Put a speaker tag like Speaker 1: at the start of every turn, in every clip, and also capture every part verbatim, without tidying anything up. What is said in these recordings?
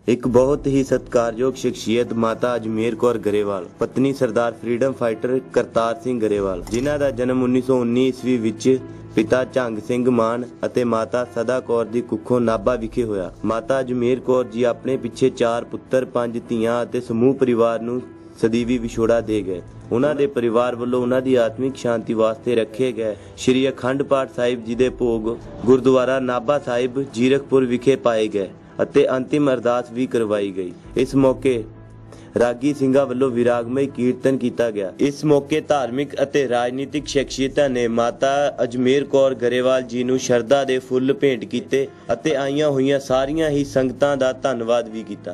Speaker 1: एक बहुत ही सत्कारयोग शख्सियत माता अजमेर कौर गरेवाल, पत्नी सरदार फ्रीडम फाइटर करतार सिंह गरेवाल, जिन्हां दा जन्म उन्नीस सौ उन्नी ईस्वी विच पिता झंग सिंह मान ਅਤੇ माता सदा कौर ਦੀ ਕੁੱਖੋਂ ਨਾਭਾ ਵਿਖੇ ਹੋਇਆ। माता अजमेर कौर जी अपने पिछे चार पुत्र पंज ਧੀਆਂ ਅਤੇ समूह परिवार ਨੂੰ सदीवी विछोड़ा दे गए। उन्हां दे परिवार ਵੱਲੋਂ उन्हां दी आत्मिक शांति वास्ते रखे गए श्री अखंड पाठ साहिब जी दे भोग गुरुद्वारा नाभा साहिब जीरकपुर विखे पाए गए ਅਤੇ अंतिम अरदास भी करवाई गई। इस मौके रागी ਸਿੰਘਾਂ ਵੱਲੋਂ विरागमय कीर्तन किया गया। इस मौके धार्मिक ਅਤੇ राजनीतिक शख्सियतां ने माता अजमेर कौर गरेवाल जी ਨੂੰ ਸ਼ਰਧਾ ਦੇ ਫੁੱਲ ਭੇਂਟ ਕੀਤੇ ਅਤੇ ਆਈਆਂ ਹੋਈਆਂ ਸਾਰੀਆਂ ਹੀ ਸੰਗਤਾਂ ਦਾ ਧੰਨਵਾਦ ਵੀ ਕੀਤਾ।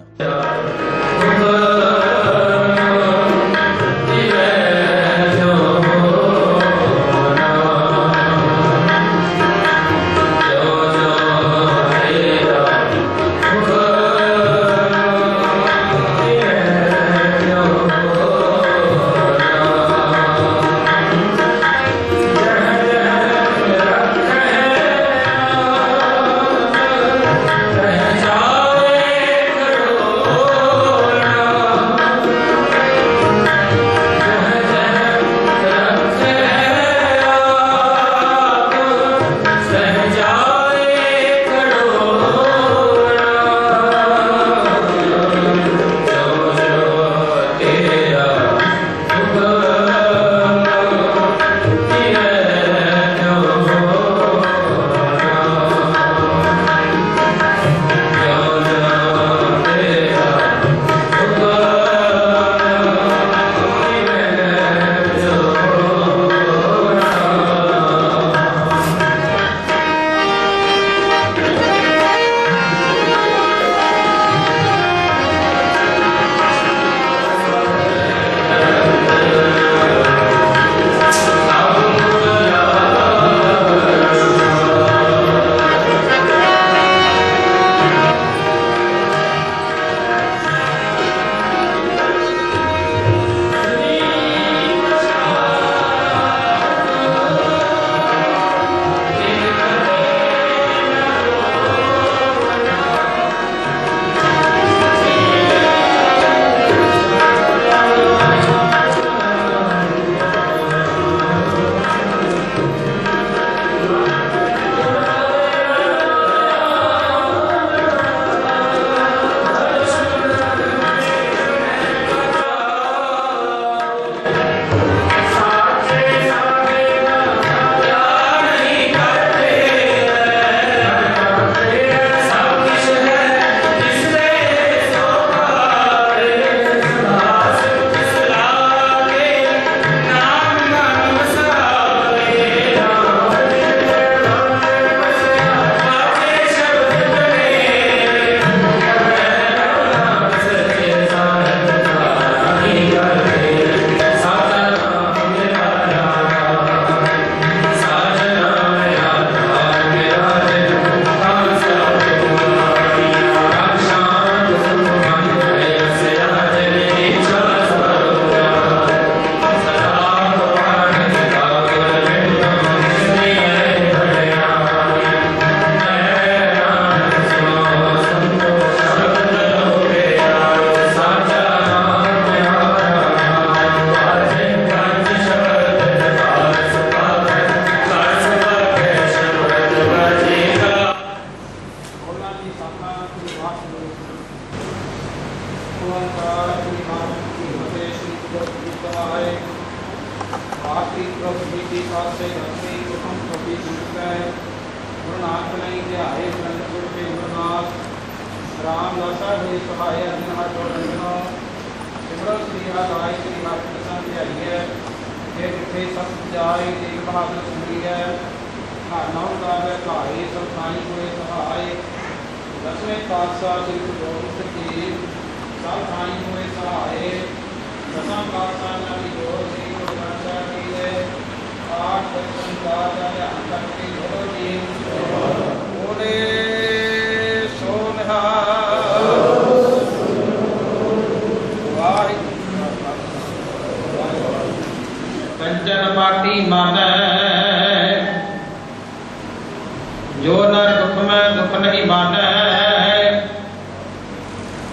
Speaker 2: जो नर दुख में दुख नहीं माने,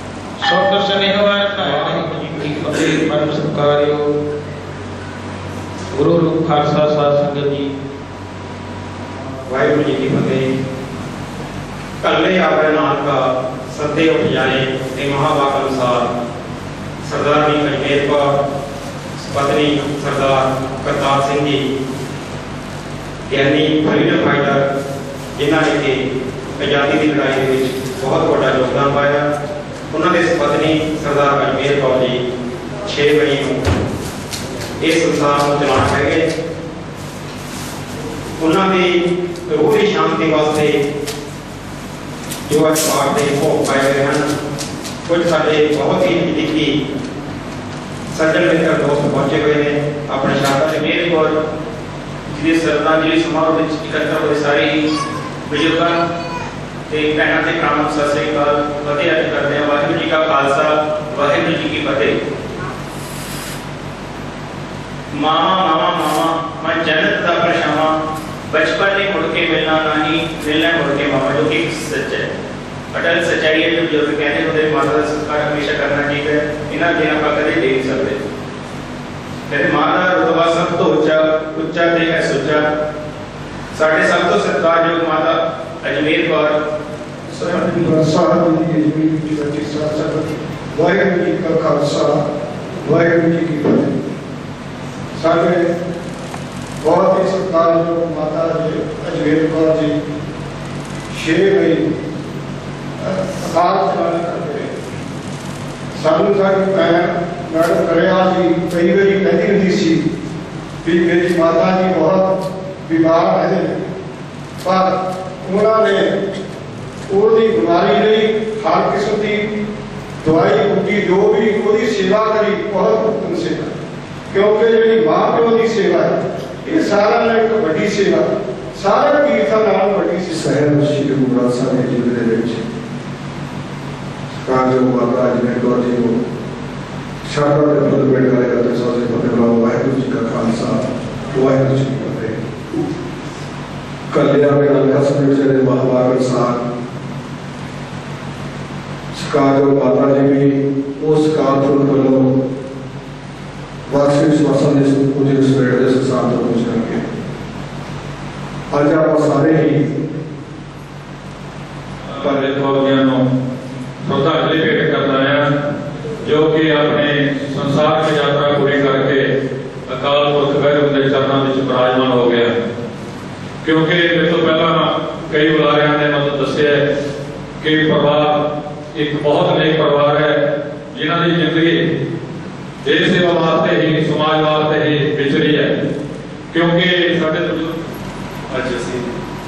Speaker 2: स्नेहवान परम सत्कारयोग गुरु रूप खालसा साध संगत जी, वाहिगुरू जी की फतेह। कल्ले आवे नानका सत्य उठ जाए ते महावाक अनुसार सरदारनी अजमेर कौर पत्नी सरदार करतार सिंह जी ज्ञानी फ्रीडम फाइटर जिन्होंने कि आज़ादी की लड़ाई में बहुत बड़ा योगदान पाया। उन्होंने पत्नी सरदार अजमेर कौर जी छे मई को इस संसार को चलाना है गए। उन्होंने रूह की शांति वास्ते जो अखबार के भोग पाए गए हैं, कुछ साढ़े बहुत ही नजदीकी सज्जन मित्र दोस्त पहुंचे हुए हैं। अपने शाखा अजमेर कौर जी श्रद्धांजलि समारोह में इकट्ठा हुए सारे बजुर्गों ते भैनों के भरावां सत श्री अकाल फतेह अर्ज करते हैं। वाहिगुरू जी का खालसा वाहिगुरू जी की फतेह। मामा मामा मामा मैं जन्नत का परछावां, बचपन ने मुड़ के मिलना नहीं, मिलना मुड़ के मामा, जो कि सच है, अटल सच्चाई है। जो बुजुर्ग कहते होते माता का संस्कार हमेशा करना चाहिए। इन्होंने दिन आप कदे दे नहीं सकते। कहते मां का रुतबा सब तो उच्चा उच्चा ते है सुच्चा। साढ़े सब तो सत्कारयोग माता अजमेर कौर
Speaker 3: वाहिगुरू जी का खालसा वाहिगुरू जी की फतेह। साढ़े बहुत ही सत्कारयोग माता अजमेर कौर जी छे मई अकाल चलाने करते हैं। सानू साडी भैन मैडम करियाल जी कई बारी कहती होंदी सी भी मेरी माता जी बहुत बीमार है, पर उन्होंने उहदी बीमारी लई हर किस्म की दवाई बूटी जो भी उहदी सेवा करी, बहुत उत्तम सेवा। क्योंकि जी माँ प्यो की सेवा है, ये सारा एक बड़ी सेवा, सारे तीर्थों नाल बड़ी सेवा। श्री गुरु ग्रंथ साहिब जी के कारजयोग माता अजमेर कौर जी को शाखा के पद पेट करेगा तो सबसे फतेह बुलाओ। वाहिगुरू जी का खालसा वाहिगुरू जी की फतेह। कल्याण में नानका समेत चले महावाक अनुसार कारजयोग माता जी भी उस कारपुर वालों वार्षिक श्वासन पूजे सवेर के संसार तो पहुंच करके अज आप सारे ही
Speaker 4: पंडित फौजियों श्रद्धांजलि भेंट करना है, जो कि अपने संसार की यात्रा पूरी करके अकाल पुरख वाहिगुरू के चरणों में विराजमान हो गया। क्योंकि मेरे तो पहला कई बुलारियां ने मतलब दसिया कि परिवार एक बहुत नेक परिवार है, जिन्हों की जिंदगी देश सेवा वास्ते ही समाज वास्ते ही विचरी है। क्योंकि साढ़े
Speaker 5: अज असी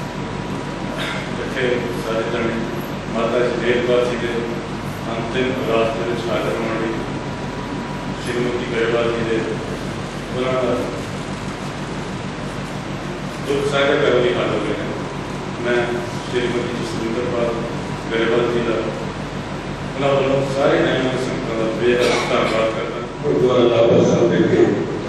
Speaker 5: इतने सारे जने माता अजमेर कौर जी के अंतिम अरदास के हाजिर होने लई श्रीमती गरेवाल जी के उन्होंने दुख साझा करने लई हाजिर हो गए हैं। मैं श्रीमती जसविंदर कौर गरेवाल जी का उन्होंने वालों सारे नए संगतों का बेहद धन्यवाद करता।
Speaker 3: गुरुद्वारा लाभा साहब के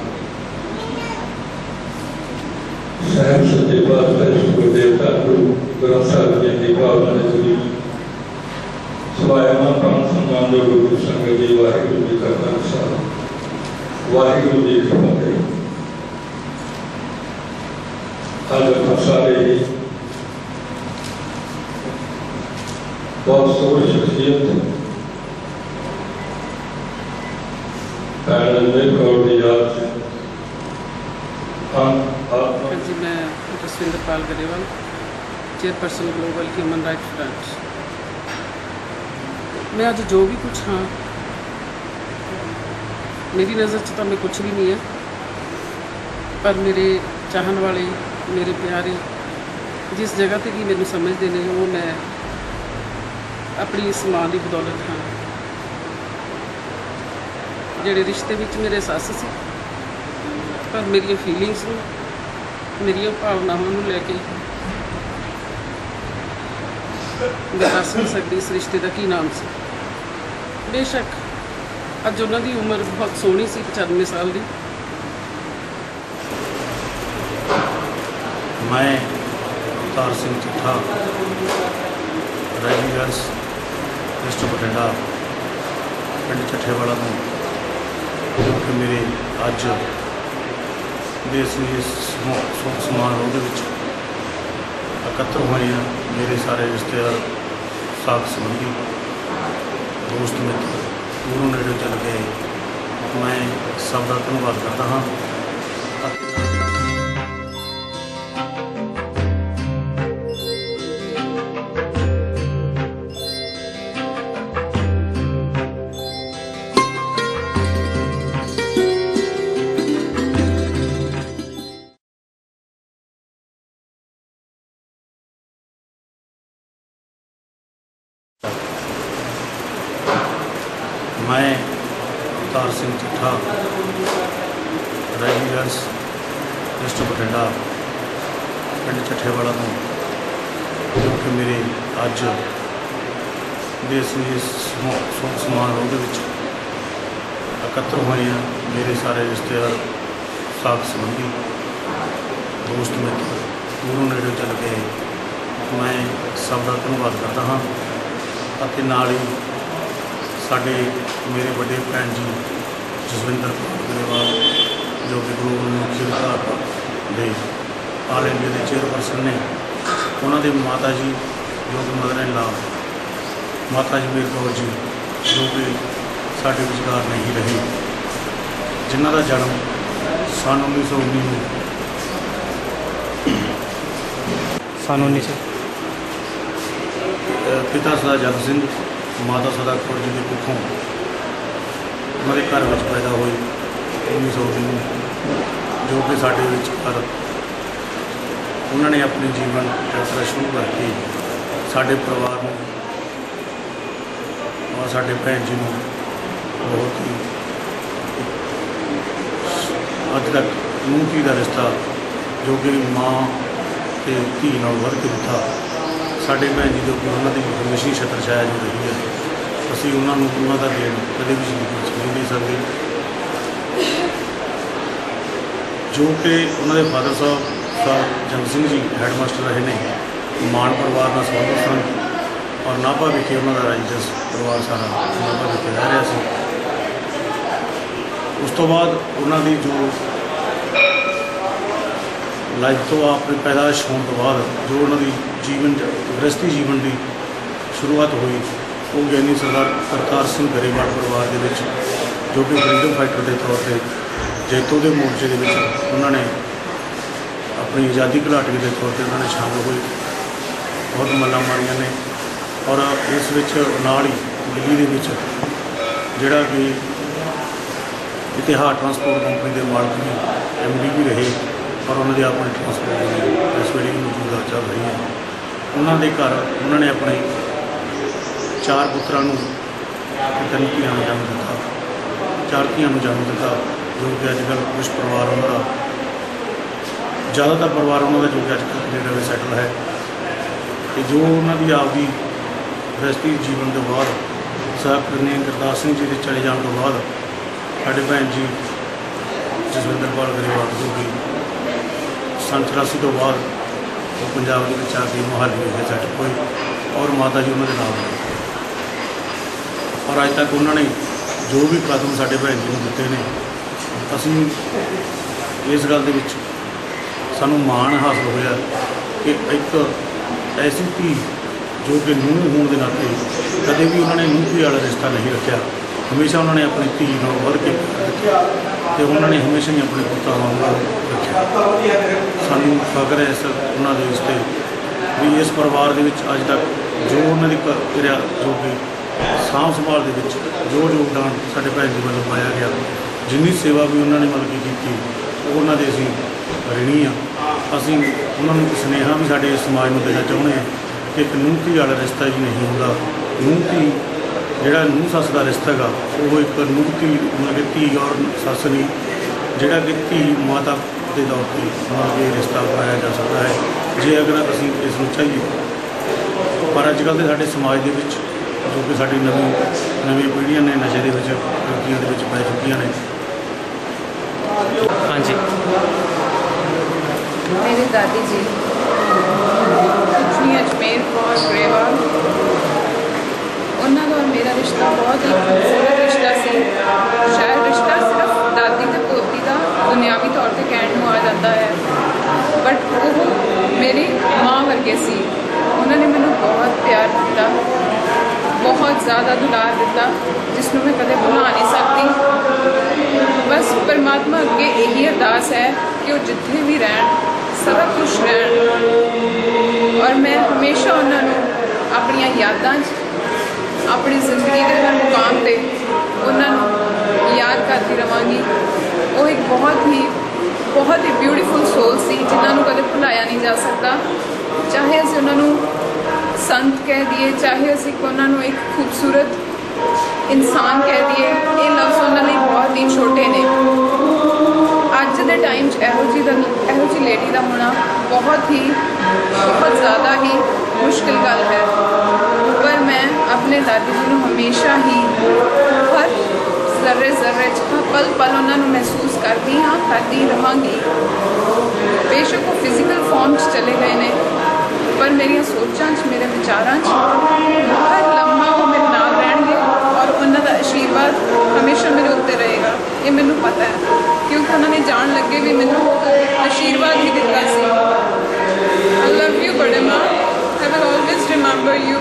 Speaker 3: सहम सच्चे पातशाह गुरुदेवता गुरु ग्रंथ साहिब जी की भावना ने जुड़ी सवायमान परम सम्मान जो गुरु संगत जी, वाहिगुरू जी का खालसा वाहिगुरू जी की फतेह। आज हम सारे ही बहुत सोच शख्सियत अजमेर कौर की याद से हम
Speaker 6: जी, मैं Jasvinder Pal Grewal, chairperson global human rights front. मैं आज जो भी कुछ हाँ, मेरी नज़र च तो मैं कुछ भी नहीं है, पर मेरे चाहन वाले मेरे प्यारे जिस जगह तक ही मैंने समझते हैं वो मैं अपनी इस मां की बदौलत हाँ। ਜਿਹੜੇ रिश्ते ਵਿੱਚ मेरे सस सी, पर मेरी फीलिंग्स ਨੂੰ मेरी भावनावां ਨੂੰ ਲੈ ਕੇ मैं दस नहीं सकती इस रिश्ते का की नाम से। बेशक अज उन्होंने उम्र बहुत सोहनी सी, पचानवे साल की।
Speaker 7: मैं अवतार सिंह चिट्ठा रेजिडेंस डिस्ट्रिक्ट बठिंडा ਪਿੰਡ ਚੱਠੇਵਾਲਾ ਤੋਂ, ਜੋ ਕਿ ਮੇਰੇ ਅੱਜ ਦੇ ਇਸ ਸੁੱਖ ਸਮਾਰੋਹ ਦੇ ਵਿੱਚ ਇਕੱਤਰ ਹੋਏ ਆ। ਮੇਰੇ ਸਾਰੇ ਰਿਸ਼ਤੇਦਾਰ, ਸਾਕ ਸੰਬੰਧੀ, ਦੋਸਤ ਮਿੱਤਰ ਦੂਰੋਂ ਨੇੜੇ ਚੱਲ ਗਏ। ਮੈਂ ਸਭ ਦਾ ਧੰਨਵਾਦ ਕਰਦਾ ਹਾਂ। मैं अवतार सिंह चिट्ठा, रेजिडेंस डिस्ट्रिक्ट बठिंडा, पिंड ਚੱਠੇਵਾਲਾ ਤੋਂ, ਜੋ ਕਿ ਮੇਰੇ ਅੱਜ ਦੇ ਇਸ ਸੁੱਖ ਸਮਾਰੋਹ ਦੇ ਵਿੱਚ ਇਕੱਤਰ ਹੋਏ ਆ। ਮੇਰੇ ਸਾਰੇ ਰਿਸ਼ਤੇਦਾਰ, ਸਾਕ ਸੰਬੰਧੀ, ਦੋਸਤ ਮਿੱਤਰ ਦੂਰੋਂ ਨੇੜੇ ਚੱਲ ਗਏ। ਮੈਂ ਸਭ ਦਾ ਧੰਨਵਾਦ ਕਰਦਾ ਹਾਂ। ਅਤੇ ਨਾਲ ਹੀ ਸਾਡੇ ਮੇਰੇ ਵੱਡੇ ਭੈਣ ਜੀ ਜਸਵਿੰਦਰ ਕੌਰ ਗਰੇਵਾਲ, ਜੋ ਕਿ ਗੁਰੂ ਮੁਖੀ ਵਿਭਾਗ ਦੇ ਆਲ ਇੰਡੀਆ ਦੇ ਚੇਅਰਪਰਸਨ ਨੇ, ਉਹਨਾਂ ਦੇ ਮਾਤਾ ਜੀ ਜੋ ਕਿ ਮਦਰ ਇਨ ਲਾ ਮਾਤਾ ਜੀ ਮੇਰ ਕੌਰ ਜੀ, ਜੋ ਕਿ ਸਾਡੇ ਵਿਚਕਾਰ ਨਹੀਂ ਰਹੇ, ਜਿਨ੍ਹਾਂ ਦਾ ਜਨਮ ਸੰਨ ਉੱਨੀ ਸੌ ਉੱਨੀ ਨੂੰ ਸੰਨ ਉੱਨੀ ਸੌ ਪਿਤਾ ਸਦਾ ਜਗ ਸਿੰਘ, ਮਾਤਾ ਸਦਾ ਕੌਰ ਜੀ ਦੀ ਕੁੱਖੋਂ ਉਹਨਾਂ ਦੇ ਘਰ ਵਿੱਚ ਪੈਦਾ ਹੋਏ ਉੱਨੀ ਸੌ ਵੀਹ ਨੂੰ, ਜੋ ਕਿ ਸਾਡੇ ਵਿੱਚ ਘਰ ਉਹਨਾਂ ਨੇ ਆਪਣੀ ਜੀਵਨ ਯਾਤਰਾ ਸ਼ੁਰੂ ਕਰਕੇ ਸਾਡੇ ਪਰਿਵਾਰ ਨੂੰ ਔਰ ਸਾਡੇ ਭੈਣ ਜੀ ਨੂੰ ਬਹੁਤ ਹੀ ਅੱਜ ਤੱਕ ਨੂੰਹ ਧੀ ਦਾ ਰਿਸ਼ਤਾ, ਜੋ ਕਿ ਮਾਂ ਅਤੇ ਧੀ ਨਾਲ ਵੱਧ ਕੇ ਦਿੱਤਾ। ਸਾਡੇ ਭੈਣ ਜੀ ਜੋ ਕਿ ਉਹਨਾਂ ਦੀ ਹਮੇਸ਼ਾ ਛਤਰ ਛਾਇਆ ਜੋ ਰਹੀ ਹੈ, ਅਸੀਂ ਉਹਨਾਂ ਨੂੰ ਉਹਨਾਂ ਦਾ ਦੇਣ ਕਦੇ ਵੀ ਜ਼ਿੰਦਗੀ ਵਿੱਚ ਨਹੀਂ ਦੇ ਸਕਦੇ। ਜੋ ਕਿ ਉਹਨਾਂ ਦੇ ਫਾਦਰ ਸਾਹਿਬ ਸਾਹਿਬ ਜੰਗ ਸਿੰਘ ਜੀ ਹੈਡ ਮਾਸਟਰ ਰਹੇ ਨੇ, ਮਾਨ ਪਰਿਵਾਰ ਨਾਲ ਸੰਬੰਧਿਤ ਸਨ ਔਰ ਨਾਭਾ ਵਿਖੇ ਉਹਨਾਂ ਦਾ ਰਾਈਜਸ ਪਰਿਵਾਰ ਸਾਰਾ ਨਾਭਾ ਵਿਖੇ ਰਹਿ ਰਿਹਾ ਸੀ। ਉਸ ਤੋਂ ਬਾਅਦ ਉਹਨਾਂ ਦੀ ਜੋ ਲਾਈਫ ਤੋਂ ਆਪਣੇ ਪੈਦਾਇਸ਼ ਹੋਣ ਤੋਂ ਬਾਅਦ ਜੋ ਉਹਨਾਂ ਦੀ ਜੀਵਨ ਗ੍ਰਸਤੀ ਜੀਵਨ ਦੀ ਸ਼ੁਰੂਆਤ ਹੋਈ, ਉਹ ਗਿਆਨੀ ਸਰਦਾਰ ਕਰਤਾਰ ਸਿੰਘ ਗਰੇਵਾਲ ਪਰਿਵਾਰ ਦੇ ਵਿੱਚ, ਜੋ ਕਿ ਫਰੀਡਮ ਫਾਈਟਰ ਦੇ ਤੌਰ 'ਤੇ ਜੈਤੋ ਦੇ ਮੋਰਚੇ ਦੇ ਵਿੱਚ ਉਹਨਾਂ ਨੇ ਆਪਣੀ ਆਜ਼ਾਦੀ ਘੁਲਾਟੀਏ ਦੇ ਤੌਰ 'ਤੇ ਉਹਨਾਂ ਨੇ ਸ਼ਾਮਲ ਹੋਏ, ਬਹੁਤ ਮੱਲਾਂ ਮਾਰੀਆਂ ਨੇ। ਔਰ ਇਸ ਵਿੱਚ ਨਾਲ ਹੀ ਦਿੱਲੀ ਦੇ ਵਿੱਚ ਜਿਹੜਾ ਕਿ ਇਤਿਹਾਦ ਟਰਾਂਸਪੋਰਟ ਕੰਪਨੀ ਦੇ ਮਾਲਕ ਵੀ ਐਮ ਡੀ ਵੀ ਰਹੇ ਔਰ ਉਹਨਾਂ ਦੀ ਆਪਣੀ ਟਰਾਂਸਪੋਰਟ ਦੀ ਇਸ ਵੇਲੇ ਵੀ ਮੌਜੂਦਾ ਚੱਲ ਰਹੀ ਹੈ। ਉਹਨਾਂ ਦੇ ਘਰ ਉਹਨਾਂ ਨੇ ਆਪਣੇ ਚਾਰ ਪੁੱਤਰਾਂ ਨੂੰ ਤਿੰਨ ਧੀਆਂ ਨੂੰ ਜਨਮ ਦਿੱਤਾ, ਚਾਰ ਧੀਆਂ ਨੂੰ ਜਨਮ ਦਿੱਤਾ, ਜੋ ਕਿ ਅੱਜ ਕੱਲ੍ਹ ਕੁਛ ਪਰਿਵਾਰ ਉਹਨਾਂ ਦਾ, ਜ਼ਿਆਦਾਤਰ ਪਰਿਵਾਰ ਉਹਨਾਂ ਦਾ ਜੋ ਕਿ ਅੱਜ ਕੱਲ੍ਹ ਕੈਨੇਡਾ ਵਿੱਚ ਸੈਟਲ ਹੈ। ਅਤੇ ਜੋ ਉਹਨਾਂ ਦੀ ਆਪਦੀ ਗ੍ਰਸਤੀ ਜੀਵਨ ਤੋਂ ਬਾਅਦ ਸਾਹਿਬ ਕਰਨੇ ਗੁਰਦਾਸ ਸਿੰਘ ਜੀ ਦੇ ਚਲੇ ਜਾਣ ਤੋਂ ਬਾਅਦ ਸਾਡੇ ਭੈਣ ਜੀ ਜਸਵਿੰਦਰ ਕੌਰ ਗਰੇਵਾਲ, ਜੋ ਕਿ ਸੰਨ ਚੁਰਾਸੀ ਤੋਂ ਬਾਅਦ ਉਹ ਪੰਜਾਬ ਦੇ ਵਿੱਚ ਆ ਕੇ ਮੋਹਾਲੀ ਵਿਖੇ ਸੈਟਲ ਹੋਏ ਔਰ ਮਾਤਾ ਜੀ ਉਹਨਾਂ ਦੇ ਨਾਲ ਹੋਏ। ਔਰ ਅੱਜ ਤੱਕ ਉਹਨਾਂ ਨੇ ਜੋ ਵੀ ਕਦਮ ਸਾਡੇ ਭੈਣ ਜੀ ਨੂੰ ਦਿੱਤੇ ਨੇ, ਅਸੀਂ ਇਸ ਗੱਲ ਦੇ ਵਿੱਚ ਸਾਨੂੰ ਮਾਣ ਹਾਸਲ ਹੋਇਆ ਕਿ ਇੱਕ ਐਸੀ ਧੀ ਜੋ ਕਿ ਨੂੰਹ ਹੋਣ ਦੇ ਨਾਤੇ ਕਦੇ ਵੀ ਉਹਨਾਂ ਨੇ ਨੂੰਹ ਧੀ ਵਾਲਾ ਰਿਸ਼ਤਾ ਨਹੀਂ ਰੱਖਿਆ। ਹਮੇਸ਼ਾ ਉਹਨਾਂ ਨੇ ਆਪਣੀ ਧੀ ਨਾਲ ਵੱਧ ਕੇ ਰੱਖਿਆ ਅਤੇ ਉਹਨਾਂ ਨੇ ਹਮੇਸ਼ਾ ਹੀ ਆਪਣੇ ਪੁੱਤਾਂ ਵਾਂਗ ਰੱਖਿਆ। ਸਾਨੂੰ ਫਖਰ ਹੈ ਇਸ ਉਹਨਾਂ ਦੇ ਇਸ 'ਤੇ ਵੀ ਇਸ ਪਰਿਵਾਰ ਦੇ ਵਿੱਚ ਅੱਜ ਤੱਕ ਜੋ ਉਹਨਾਂ ਦੀ ਕਿਰਿਆ, ਜੋ ਕਿ ਸਾਂਭ ਸੰਭਾਲ ਦੇ ਵਿੱਚ ਜੋ ਯੋਗਦਾਨ ਸਾਡੇ ਭੈਣ ਜੀ ਵੱਲੋਂ ਪਾਇਆ ਗਿਆ, ਜਿੰਨੀ ਸੇਵਾ ਵੀ ਉਹਨਾਂ ਨੇ ਮਤਲਬ ਕਿ ਕੀਤੀ, ਉਹ ਉਹਨਾਂ ਦੇ ਅਸੀਂ ਰਿਣੀ ਹਾਂ। ਅਸੀਂ ਉਹਨਾਂ ਨੂੰ ਸੁਨੇਹਾ ਵੀ ਸਾਡੇ ਸਮਾਜ ਨੂੰ ਦੇਣਾ ਚਾਹੁੰਦੇ ਹਾਂ ਕਿ ਇੱਕ ਨੂੰਹ ਧੀ ਵਾਲਾ ਰਿਸ਼ਤਾ ਹੀ ਨਹੀਂ ਹੁੰਦਾ। ਨੂੰਹ ਧੀ ਜਿਹੜਾ ਨੂੰਹ ਸੱਸ ਦਾ ਰਿਸ਼ਤਾ ਹੈਗਾ, ਉਹ ਇੱਕ ਨੂੰਹ ਧੀ ਮਤਲਬ ਕਿ ਧੀ ਔਰ ਸੱਸ ਨਹੀਂ, ਜਿਹੜਾ ਕਿ ਧੀ ਮਾਤਾ ਦੇ ਤੌਰ 'ਤੇ ਮਤਲਬ ਕਿ ਰਿਸ਼ਤਾ ਪਾਇਆ ਜਾ ਸਕਦਾ ਹੈ, ਜੇ ਅਗਰ ਅਸੀਂ ਇਸ ਨੂੰ ਚਾਹੀਏ। ਪਰ ਅੱਜ ਕੱਲ੍ਹ ਦੇ ਸਾਡੇ ਸਮਾਜ ਦੇ ਵਿੱਚ ਜੋ ਕਿ ਸਾਡੀ ਨਵੀਂ ਨਵੀਆਂ ਪੀੜ੍ਹੀਆਂ ਨੇ ਨਸ਼ੇ ਦੇ ਵਿੱਚ, ਰੋਟੀਆਂ ਦੇ ਵਿੱਚ ਪੈ ਚੁੱਕੀਆਂ ਨੇ।
Speaker 8: ਹਾਂਜੀ,
Speaker 9: मेरी दादी जी लक्ष्मी अजमेर कौर ग्रेवाल,
Speaker 8: ਉਹਨਾਂ ਦਾ ਔਰ ਮੇਰਾ ਰਿਸ਼ਤਾ ਬਹੁਤ ਹੀ ਖੂਬਸੂਰਤ ਰਿਸ਼ਤਾ ਸੀ। ਸ਼ਾਇਦ ਰਿਸ਼ਤਾ ਸਿਰਫ ਦਾਦੀ ਅਤੇ ਪੋਤੀ ਦਾ ਦੁਨਿਆਵੀ ਤੌਰ 'ਤੇ ਕਹਿਣ ਨੂੰ ਆ ਜਾਂਦਾ ਹੈ, ਬਟ ਉਹ ਮੇਰੀ ਮਾਂ ਵਰਗੇ ਸੀ। ਉਹਨਾਂ ਨੇ ਮੈਨੂੰ ਬਹੁਤ ਪਿਆਰ ਦਿੱਤਾ, ਬਹੁਤ ਜ਼ਿਆਦਾ ਦੁਲਾਰ ਦਿੱਤਾ, ਜਿਸ ਨੂੰ ਮੈਂ ਕਦੇ ਭੁਲਾ ਨਹੀਂ ਸਕਦੀ। ਬਸ ਪਰਮਾਤਮਾ ਅੱਗੇ ਇਹੀ ਅਰਦਾਸ ਹੈ ਕਿ ਉਹ ਜਿੱਥੇ ਵੀ ਰਹਿਣ ਸਦਾ ਖੁਸ਼ ਰਹਿਣ, ਔਰ ਮੈਂ ਹਮੇਸ਼ਾ ਉਹਨਾਂ ਨੂੰ ਆਪਣੀਆਂ ਯਾਦਾਂ 'ਚ ਆਪਣੀ ਜ਼ਿੰਦਗੀ ਦੇ ਹਰ ਮੁਕਾਮ 'ਤੇ ਉਹਨਾਂ ਨੂੰ ਯਾਦ ਕਰਦੀ ਰਵਾਂਗੀ। ਉਹ ਇੱਕ ਬਹੁਤ ਹੀ ਬਹੁਤ ਹੀ ਬਿਊਟੀਫੁਲ ਸੋਲ ਸੀ, ਜਿਨ੍ਹਾਂ ਨੂੰ ਕਦੇ ਭੁਲਾਇਆ ਨਹੀਂ ਜਾ ਸਕਦਾ। ਚਾਹੇ ਅਸੀਂ ਉਹਨਾਂ ਨੂੰ ਸੰਤ ਕਹਿ ਦਈਏ, ਚਾਹੇ ਅਸੀਂ ਉਹਨਾਂ ਨੂੰ ਇੱਕ ਖੂਬਸੂਰਤ ਇਨਸਾਨ ਕਹਿ ਦਈਏ, ਇਹ ਲਫ਼ਜ਼ ਉਹਨਾਂ ਲਈ ਬਹੁਤ ਹੀ ਛੋਟੇ ਨੇ। ਅੱਜ ਦੇ ਟਾਈਮ 'ਚ ਇਹੋ ਜਿਹੀ ਦਾ ਇਹੋ ਜਿਹੀ ਲੇਡੀ ਦਾ ਹੋਣਾ ਬਹੁਤ ਹੀ ਬਹੁਤ ਜ਼ਿਆਦਾ ਹੀ ਮੁਸ਼ਕਿਲ ਗੱਲ ਹੈ, ਪਰ ਮੈਂ ਆਪਣੇ ਦਾਦੀ ਜੀ ਨੂੰ ਹਮੇਸ਼ਾ ਹੀ ਹਰ ਜ਼ਰਰੇ ਜ਼ਰਰੇ 'ਚ ਪਲ ਪਲ ਉਹਨਾਂ ਨੂੰ ਮਹਿਸੂਸ ਕਰਦੀ ਹਾਂ, ਕਰਦੀ ਰਹਾਂਗੀ। ਬੇਸ਼ੱਕ ਉਹ ਫਿਜ਼ੀਕਲ ਫਾਰਮ 'ਚ ਚਲੇ ਗਏ ਨੇ, ਪਰ ਮੇਰੀਆਂ ਸੋਚਾਂ 'ਚ, ਮੇਰੇ ਵਿਚਾਰਾਂ 'ਚ ਹਰ ਲਮਹਾ ਉਹ ਮੇਰੇ ਨਾਲ ਰਹਿਣਗੇ, ਔਰ ਉਹਨਾਂ ਦਾ ਆਸ਼ੀਰਵਾਦ ਹਮੇਸ਼ਾ ਮੇਰੇ ਉੱਤੇ ਰਹੇਗਾ। ਇਹ ਮੈਨੂੰ ਪਤਾ ਹੈ, ਕਿਉਂਕਿ ਉਹਨਾਂ ਨੇ ਜਾਣ ਲੱਗੇ ਵੀ ਮੈਨੂੰ ਆਸ਼ੀਰਵਾਦ ਹੀ ਦਿੱਤਾ ਸੀ। I love you, ਬੜੇ ਮਾਂ। I will always remember you.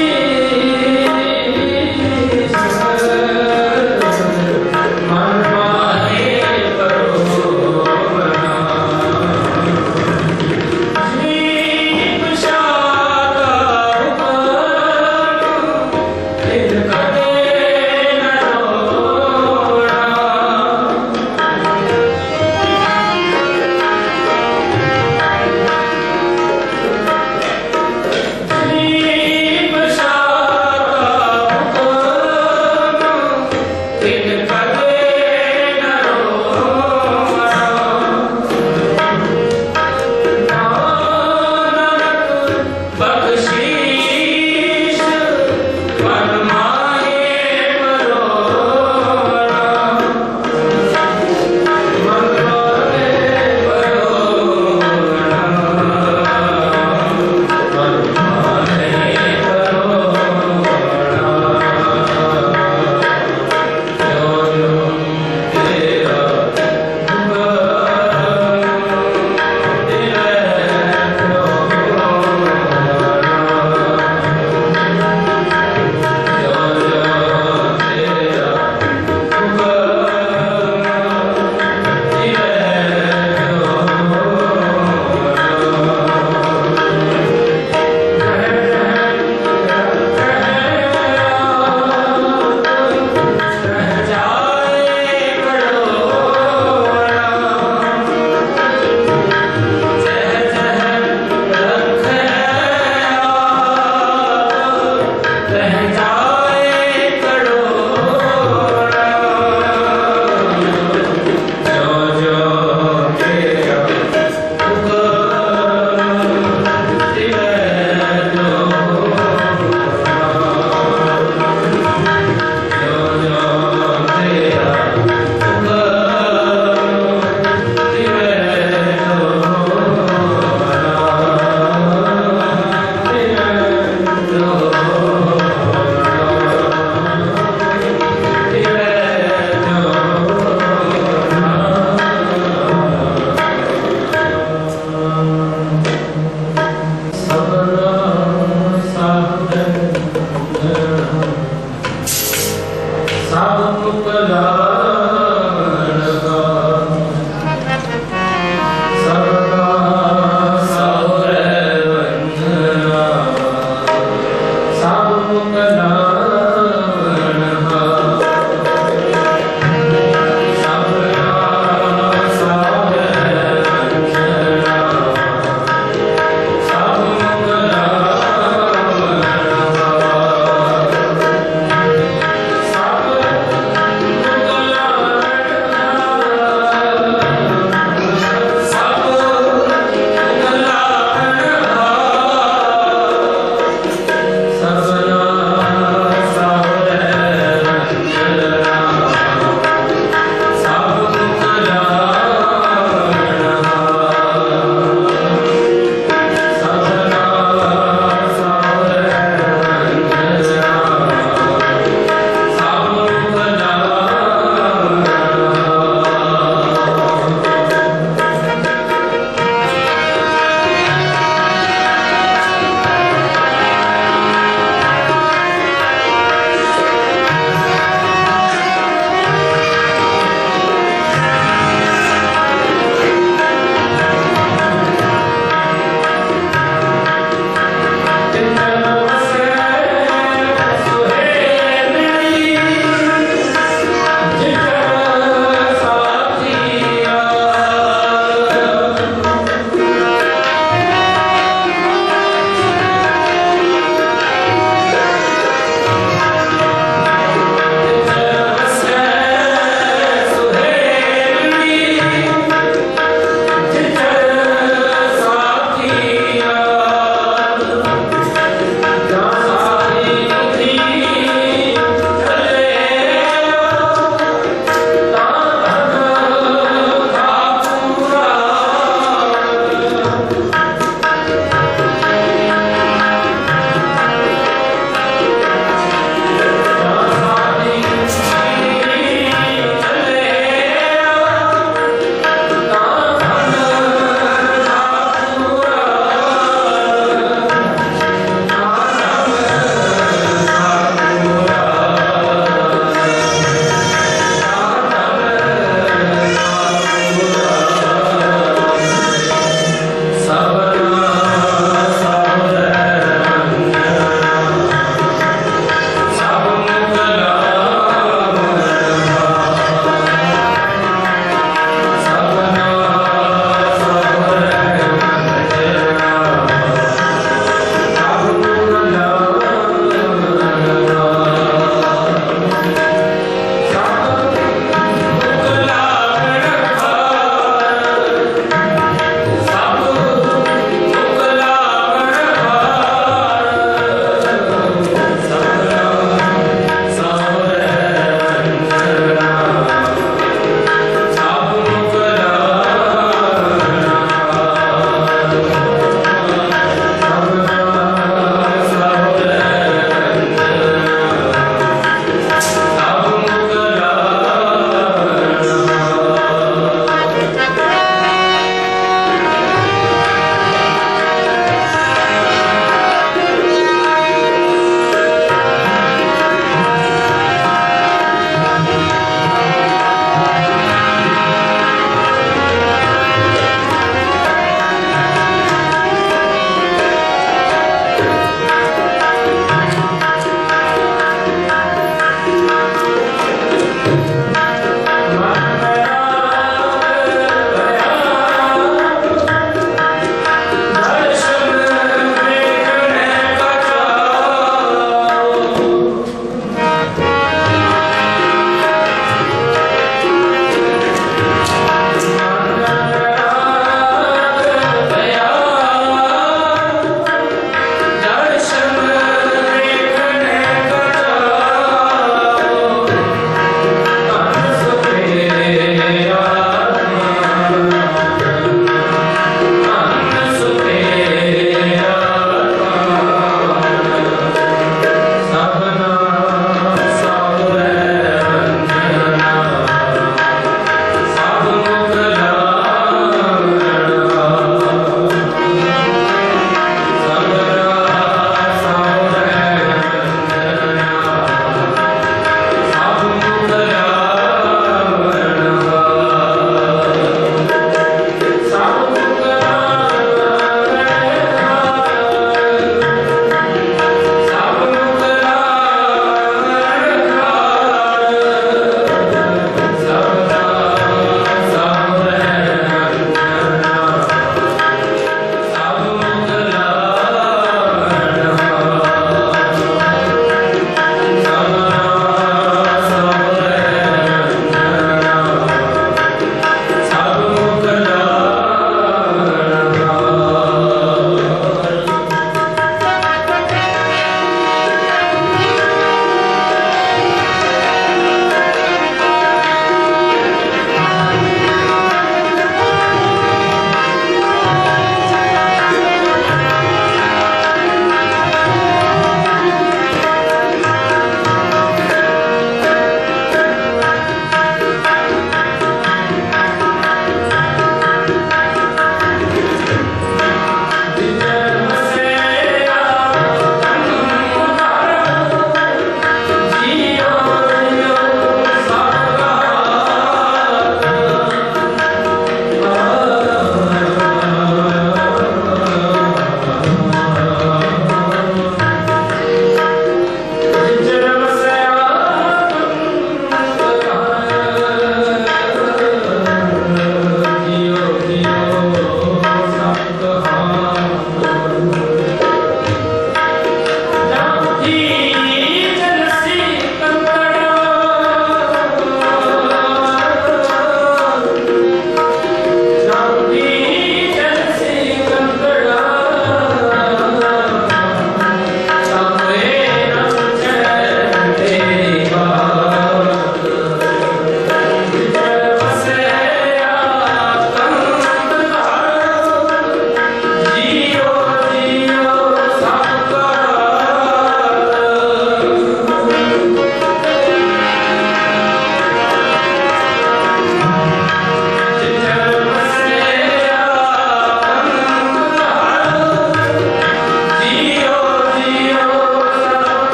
Speaker 9: Man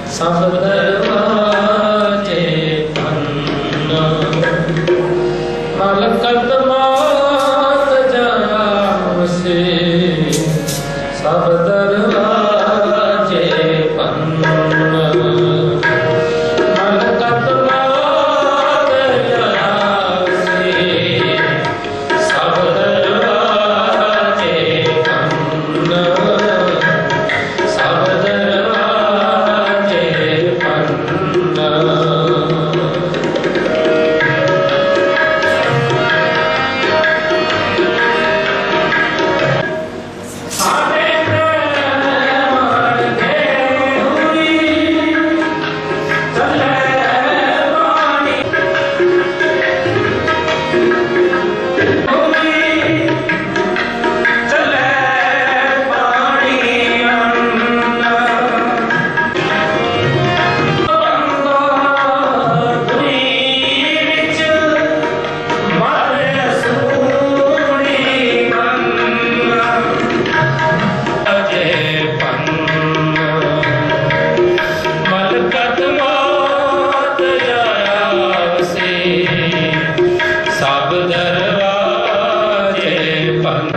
Speaker 9: सब दरवाजे बंद मलकत मात जावसे सब दरवाजे बंद मलकत मात जावसे सब दरवाजे बंद सब दरवाजे बंद सब दरवाजे बंद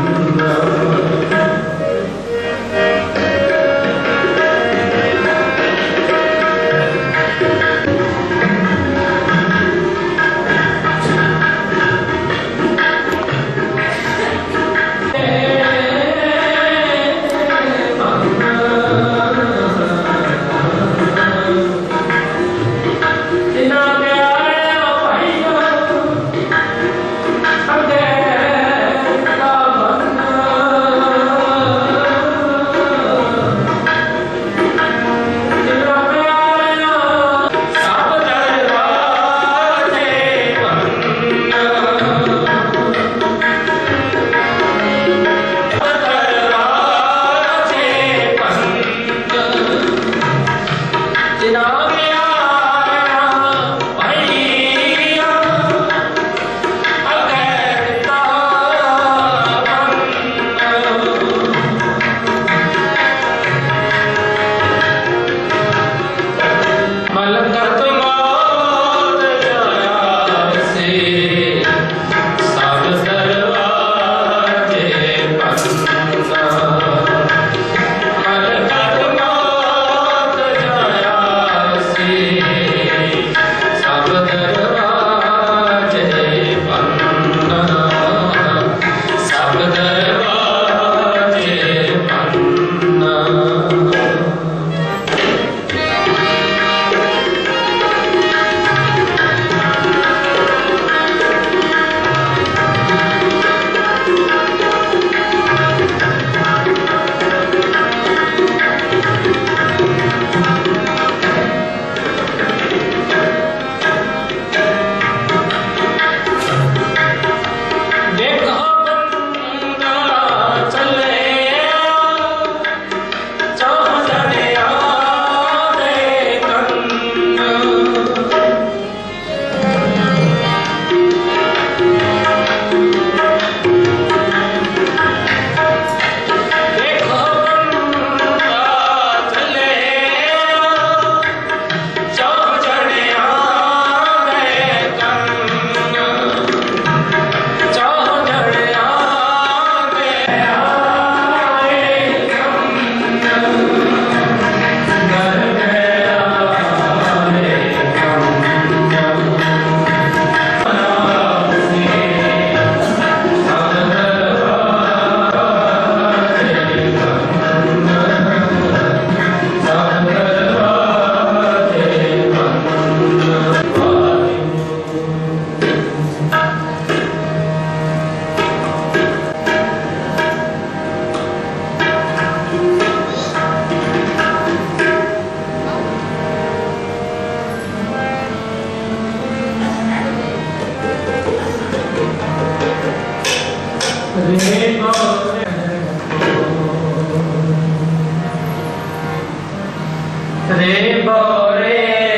Speaker 9: रे बोरे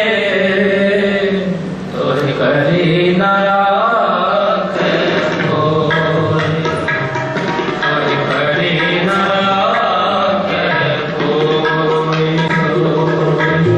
Speaker 9: तोरे करी नया करी नया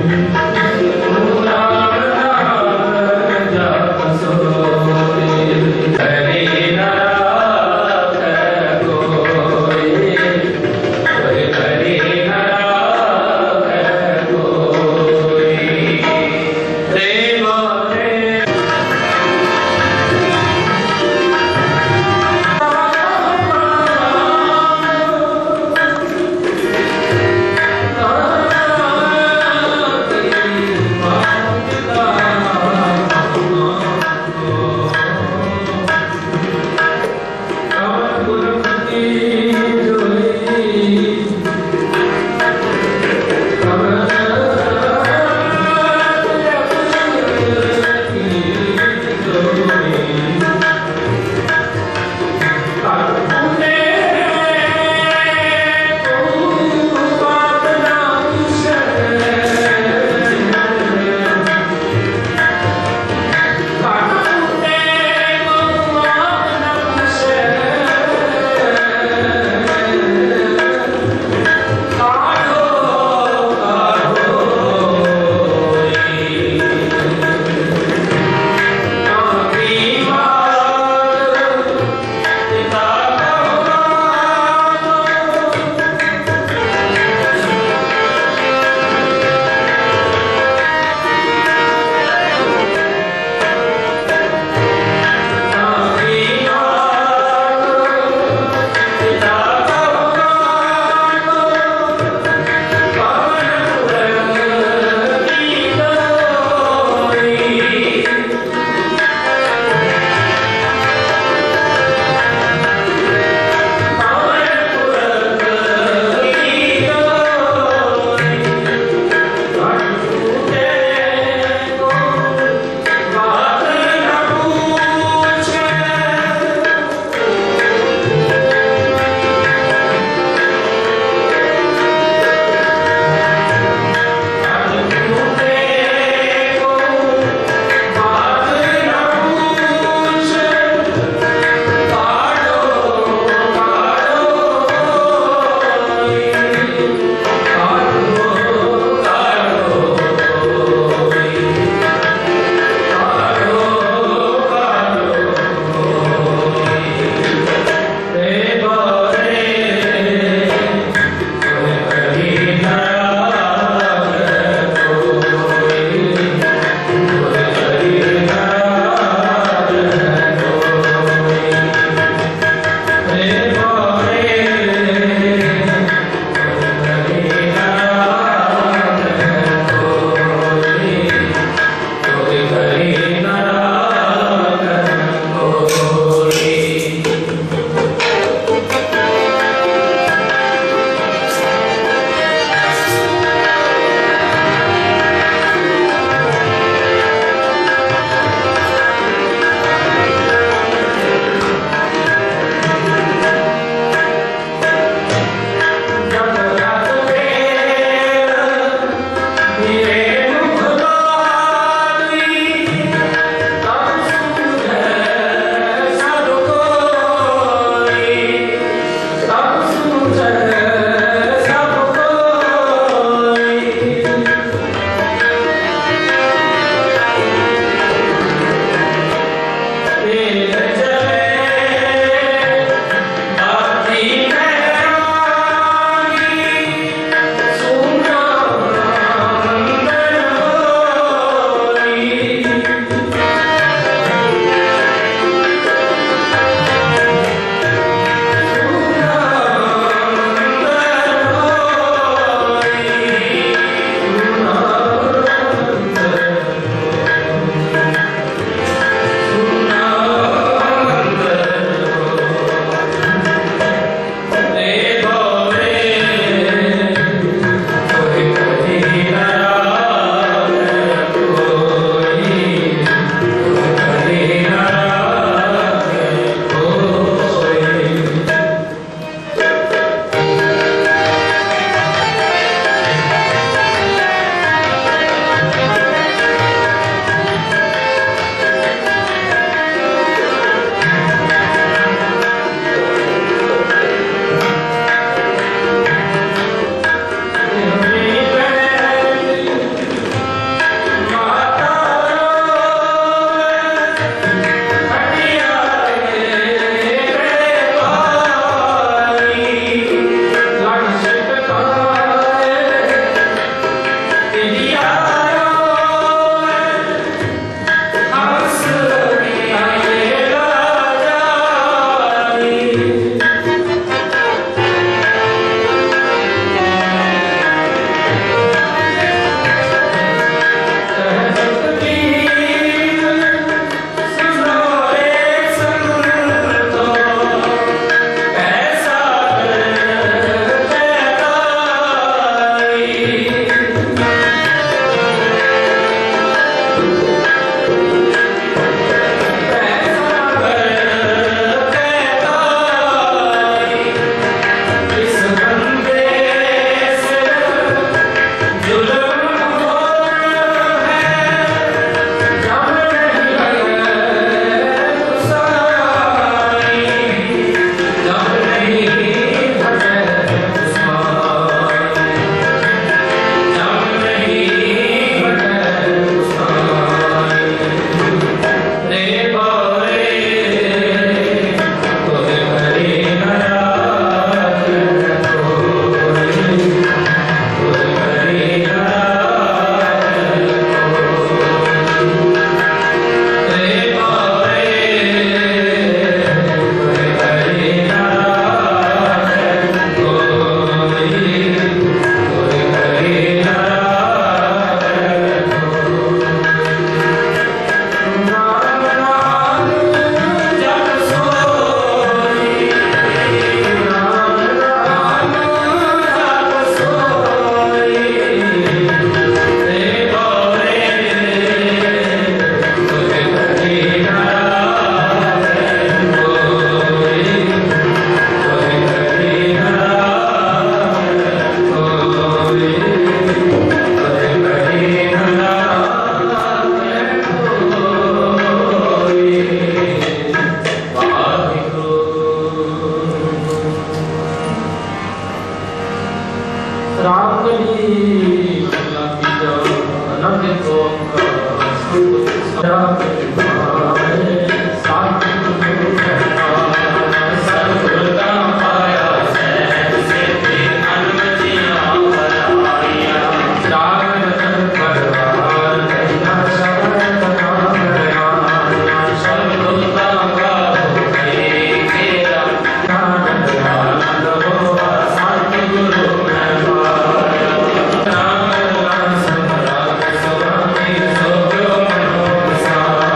Speaker 9: Sa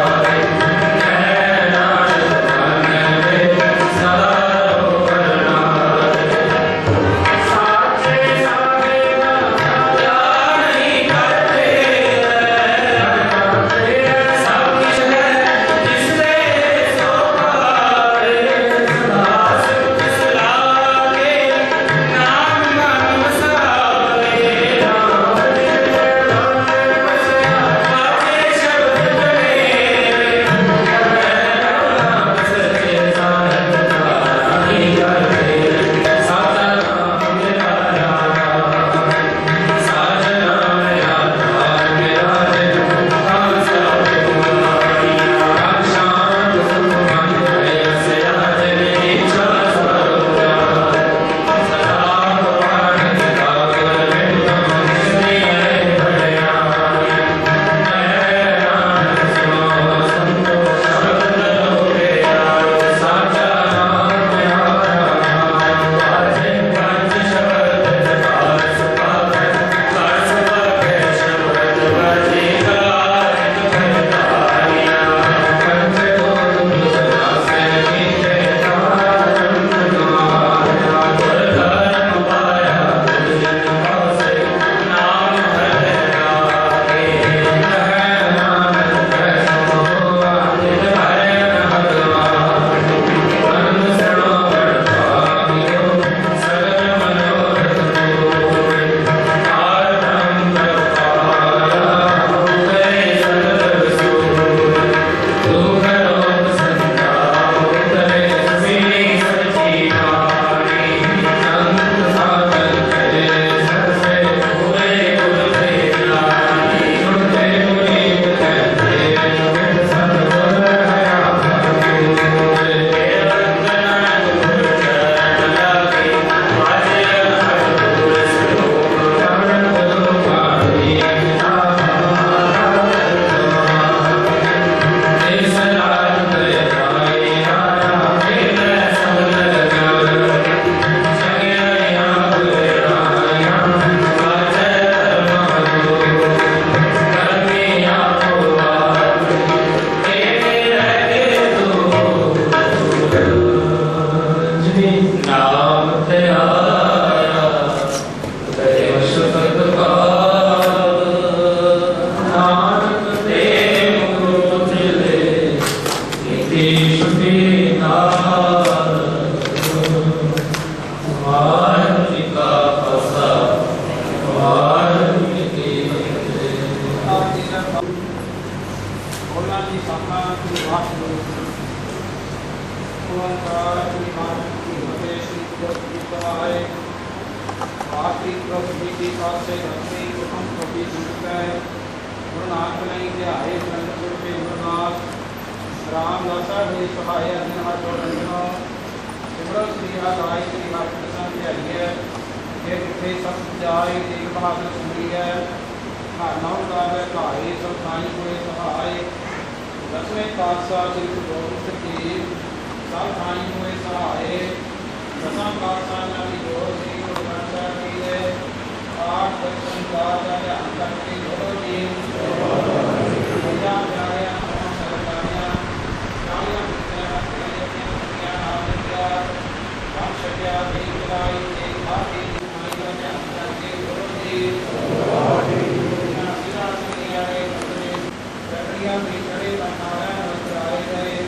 Speaker 2: ਪਹਿਲਾਂ ਜੀ ਸਾਹਮਣਾ ਵਾਹਿਗੁਰੂ ਓੰਕਾਰ ਨਿਮਾਨ ਕੀ ਹੋਵੇ ਸ੍ਰੀ ਗੁਰੂ ਜੀ ਕਹਾਏ ਆਖਰੀ ਪ੍ਰਭ ਜੀ ਦੀ ਪਾਸੇ ਰੱਖੇ ਹੁਕਮ ਕਬੀ ਸੁਣੈ ਗੁਰੂ ਨਾਨਕ ਨਹੀਂ ਧਿਆਏ ਸੰਗਤ ਕੇ ਅਮਰਨਾਥ ਰਾਮ ਦਾਸਾ ਦੇ ਸਹਾਇ ਅਜਨ ਹਰ ਜੋੜਨੋ ਸਿਮਰਨ ਸ੍ਰੀ ਆਦਾਈ ਸ੍ਰੀ ਹਰਿਕ੍ਰਿਸ਼ਨ ਧਿਆਈਐ ਜੇ ਕਿਥੇ ਸਭ ਜਾਏ ਦੇਖ ਬਹਾਦਰ ਸੁਣੀ ਹੈ ਘਰ ਨਾਉ ਗਾਵੇ ਘਾਏ ਸਭ ਥਾਈ ਹੋਏ ਸਹਾਏ ਦਸਵੇਂ ਪਾਤਸ਼ਾਹ ਸ੍ਰੀ ਗੁਰੂ ਗੋਬਿੰਦ ਸਿੰਘ ਜੀ ਸਭ ਥਾਈ ਹੋਏ ਸਹਾਏ ਦਸਾਂ ਪਾਤਸ਼ਾਹ ਦੀ ਜੋਰ ਸ੍ਰੀ ਗੁਰੂ ਗ੍ਰੰਥ ਸਾਹਿਬ ਜੀ ਦੇ ਆਠ ਦਰਸ਼ਨ ਕਾਰ ਦਾ ਧਿਆਨ ਕਰਕੇ ਜੋੜੋ ਜੀ ਪੰਜਾਹ ਪਿਆਰਿਆਂ ਨੂੰ ਸਰਕਾਰੀਆਂ ਚਾਲੀਆਂ ਪਿਆਰਿਆਂ ਪਿਆਰਿਆਂ ਨਾਮ ਲਿਆ ਨਾਮ ਛਕਿਆ ਦੇ ਚਲਾਈ ਤੇ ਕਾਫੀ ਮਾਈ ਦਾ ਧਿਆਨ ਕਰਕੇ ਜੋੜੋ ਜੀ ਸਿਰਾ ਸਿਰਿਆ ਦੇ ਬੈਠੀਆਂ ਵੀ ਖੜੇ ਬਨਾਇਆ ਨਜ਼ਰਾਏ ਗਏ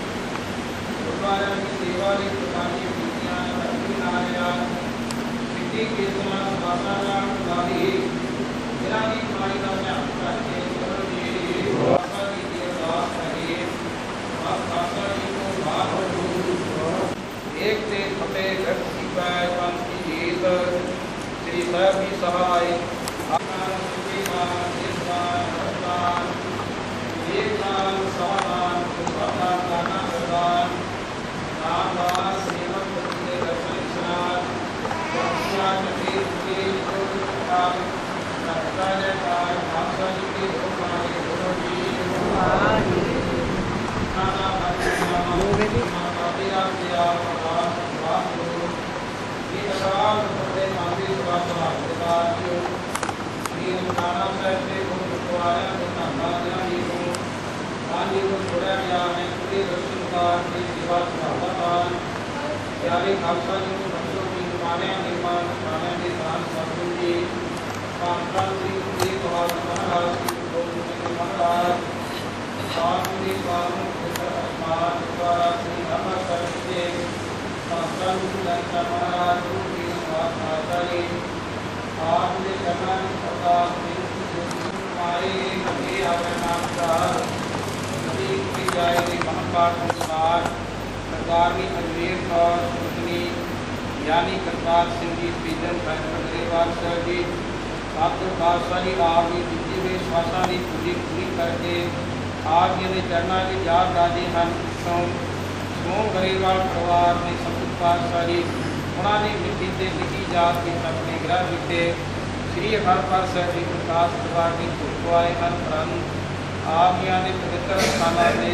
Speaker 2: ਗੁਰਬਾਰਾਂ ਦੀ ਸੇਵਾ ਲਈ ਪ੍ਰਕਾਸ਼ੀ ਕੀਤੀਆਂ ਧਰਤੀ ਨਾਰਿਆ ਸਿੱਧੀ ਕੀਰਤਨਾਂ ਸਵਾਸਾਂ ਨਾਲ ਗਾਈ ਜਿਨ੍ਹਾਂ ਦੀ ਕਮਾਈ ਦਾ ਧਿਆਨ ਕਰਕੇ ਗੁਰੂ ਜੀ ਆਸਾ ਦੀ ਦੀ ਅਰਦਾਸ ਕਰੀਏ ਆਪ ਆਸਾ ਜੀ ਨੂੰ ਬਾਤ ਹੋ ਇੱਕ ਤੇ ਫਤਿਹ ਗ੍ਰੰਥੀ ਪੈ ਪੰਥ ਦੀ ਜੀਤ ਸ੍ਰੀ ਸਾਹਿਬ ਦੀ ਸਹਾਇ ਆਪਣਾ ਸੁਖੀ ਮਾਨ ਜਿਸਮਾਨ ਰਤਨ ਇੱਕ ਨਾਲ ਸਵਾਨ ਸੁਭਾਨਾ ਦਾਨਾ ਪ੍ਰਦਾਨ ਨਾਮਦਾਸ ਸੇਵਕ ਪਤੀ ਦੇ ਦਰਸ਼ਨ ਇਸ਼ਨਾਨ ਗੁਰਸਿਆ ਜਤੀ ਜੀ ਗੁਰੂ ਆਪ ਨਰਤਾ ਦੇ ਕਾਰ ਆਸਾ ਜੀ ਦੀ ਰੋਮਾਨੀ ਗੁਰੂ ਜੀ ਆਹੀ ਨਾਨਾ ਮਰਨਾ ਮੋਵੇ ਮਾਤਾ ਦੀ ਆਗਿਆ ਪ੍ਰਵਾਸ ਵਾਹਿਗੁਰੂ ਇਹ ਅਕਾਲ ਪੁਰਖ ਦੇ ਨਾਮੇ ਸਵਾਸਾ ਦਾ ਜੋ ਸ੍ਰੀ ਨਾਨਾ ਸਾਹਿਬ ਦੇ ਗੁਰੂ ਦੁਆਰਿਆਂ ਦੇ ਧੰਨਵਾਦ ਜੀ ਨੂੰ ਆਜੀ ਨੂੰ ਥੋੜਾ ਜਿਹਾ ਮੈਂ ਪੂਰੇ ਦਰਸ਼ਨਕਾਰ ਦੀ ਸੇਵਾ ਸੁਭਾਵਦਾ ਪਿਆਰੇ ਖਾਲਸਾ ਜੀ ਨੂੰ ਬਖਸ਼ੋ ਜੀ ਮਾਨਿਆ ਨਿਰਮਾਣ ਮਾਨਿਆ ਦੇ ਦਾਨ ਸਤਿਗੁਰੂ ਜੀ ਪਾਤਸ਼ਾਹ ਸ੍ਰੀ ਗੁਰੂ ਤੇਗ ਬਹਾਦਰ ਮਹਾਰਾਜ ਜੀ ਗੋਬਿੰਦ ਸਿੰਘ ਮਹਾਰਾਜ ਆਪ ਦੇ ਸਵਾਮੀ ਪੁੱਤਰ ਅਸਮਾਨ ਦੁਆਰਾ ਸ੍ਰੀ ਅੰਮ੍ਰਿਤਸਰ ਦੇ ਪਾਤਸ਼ਾਹ ਜੀ ਦਾ ਮਹਾਰਾਜ ਗੁਰੂ ਜੀ ਵਾਸ ਮਾਤਾ ਜੀ ਆਪ ਦੇ ਚਰਨਾਂ ਦੀ ਅਰਦਾਸ ਬੇਨਤੀ ਮਾਰੇ ਅੱਗੇ ਆਵੇ ਨਾਮਦਾਰ ਨਦੀ ਕੀ ਜਾਏ ਦੇ ਮਹਾਂਪਾਠ ਅਨੁਸਾਰ ਸਰਦਾਰਨੀ ਅਜਮੇਰ ਕੌਰ ਸੁਤਨੀ यानी करतार सिंह जी पीजन गरेवाल सर जी सतगुरु पातशाह जी आप जी दिते हुए श्वासा की पूरी पूरी करके आप जी के चरणों की याद राजे हैं पिछों सोम गरेवाल परिवार ने सतगुरु पातशाह जी उन्होंने मिट्टी से निकी जात के अपने ग्रह दिते श्री अकाल तख्त साहिब जी प्रकाश परिवार की भुगतो आए हैं परंतु आप जी के पवित्र स्थानों से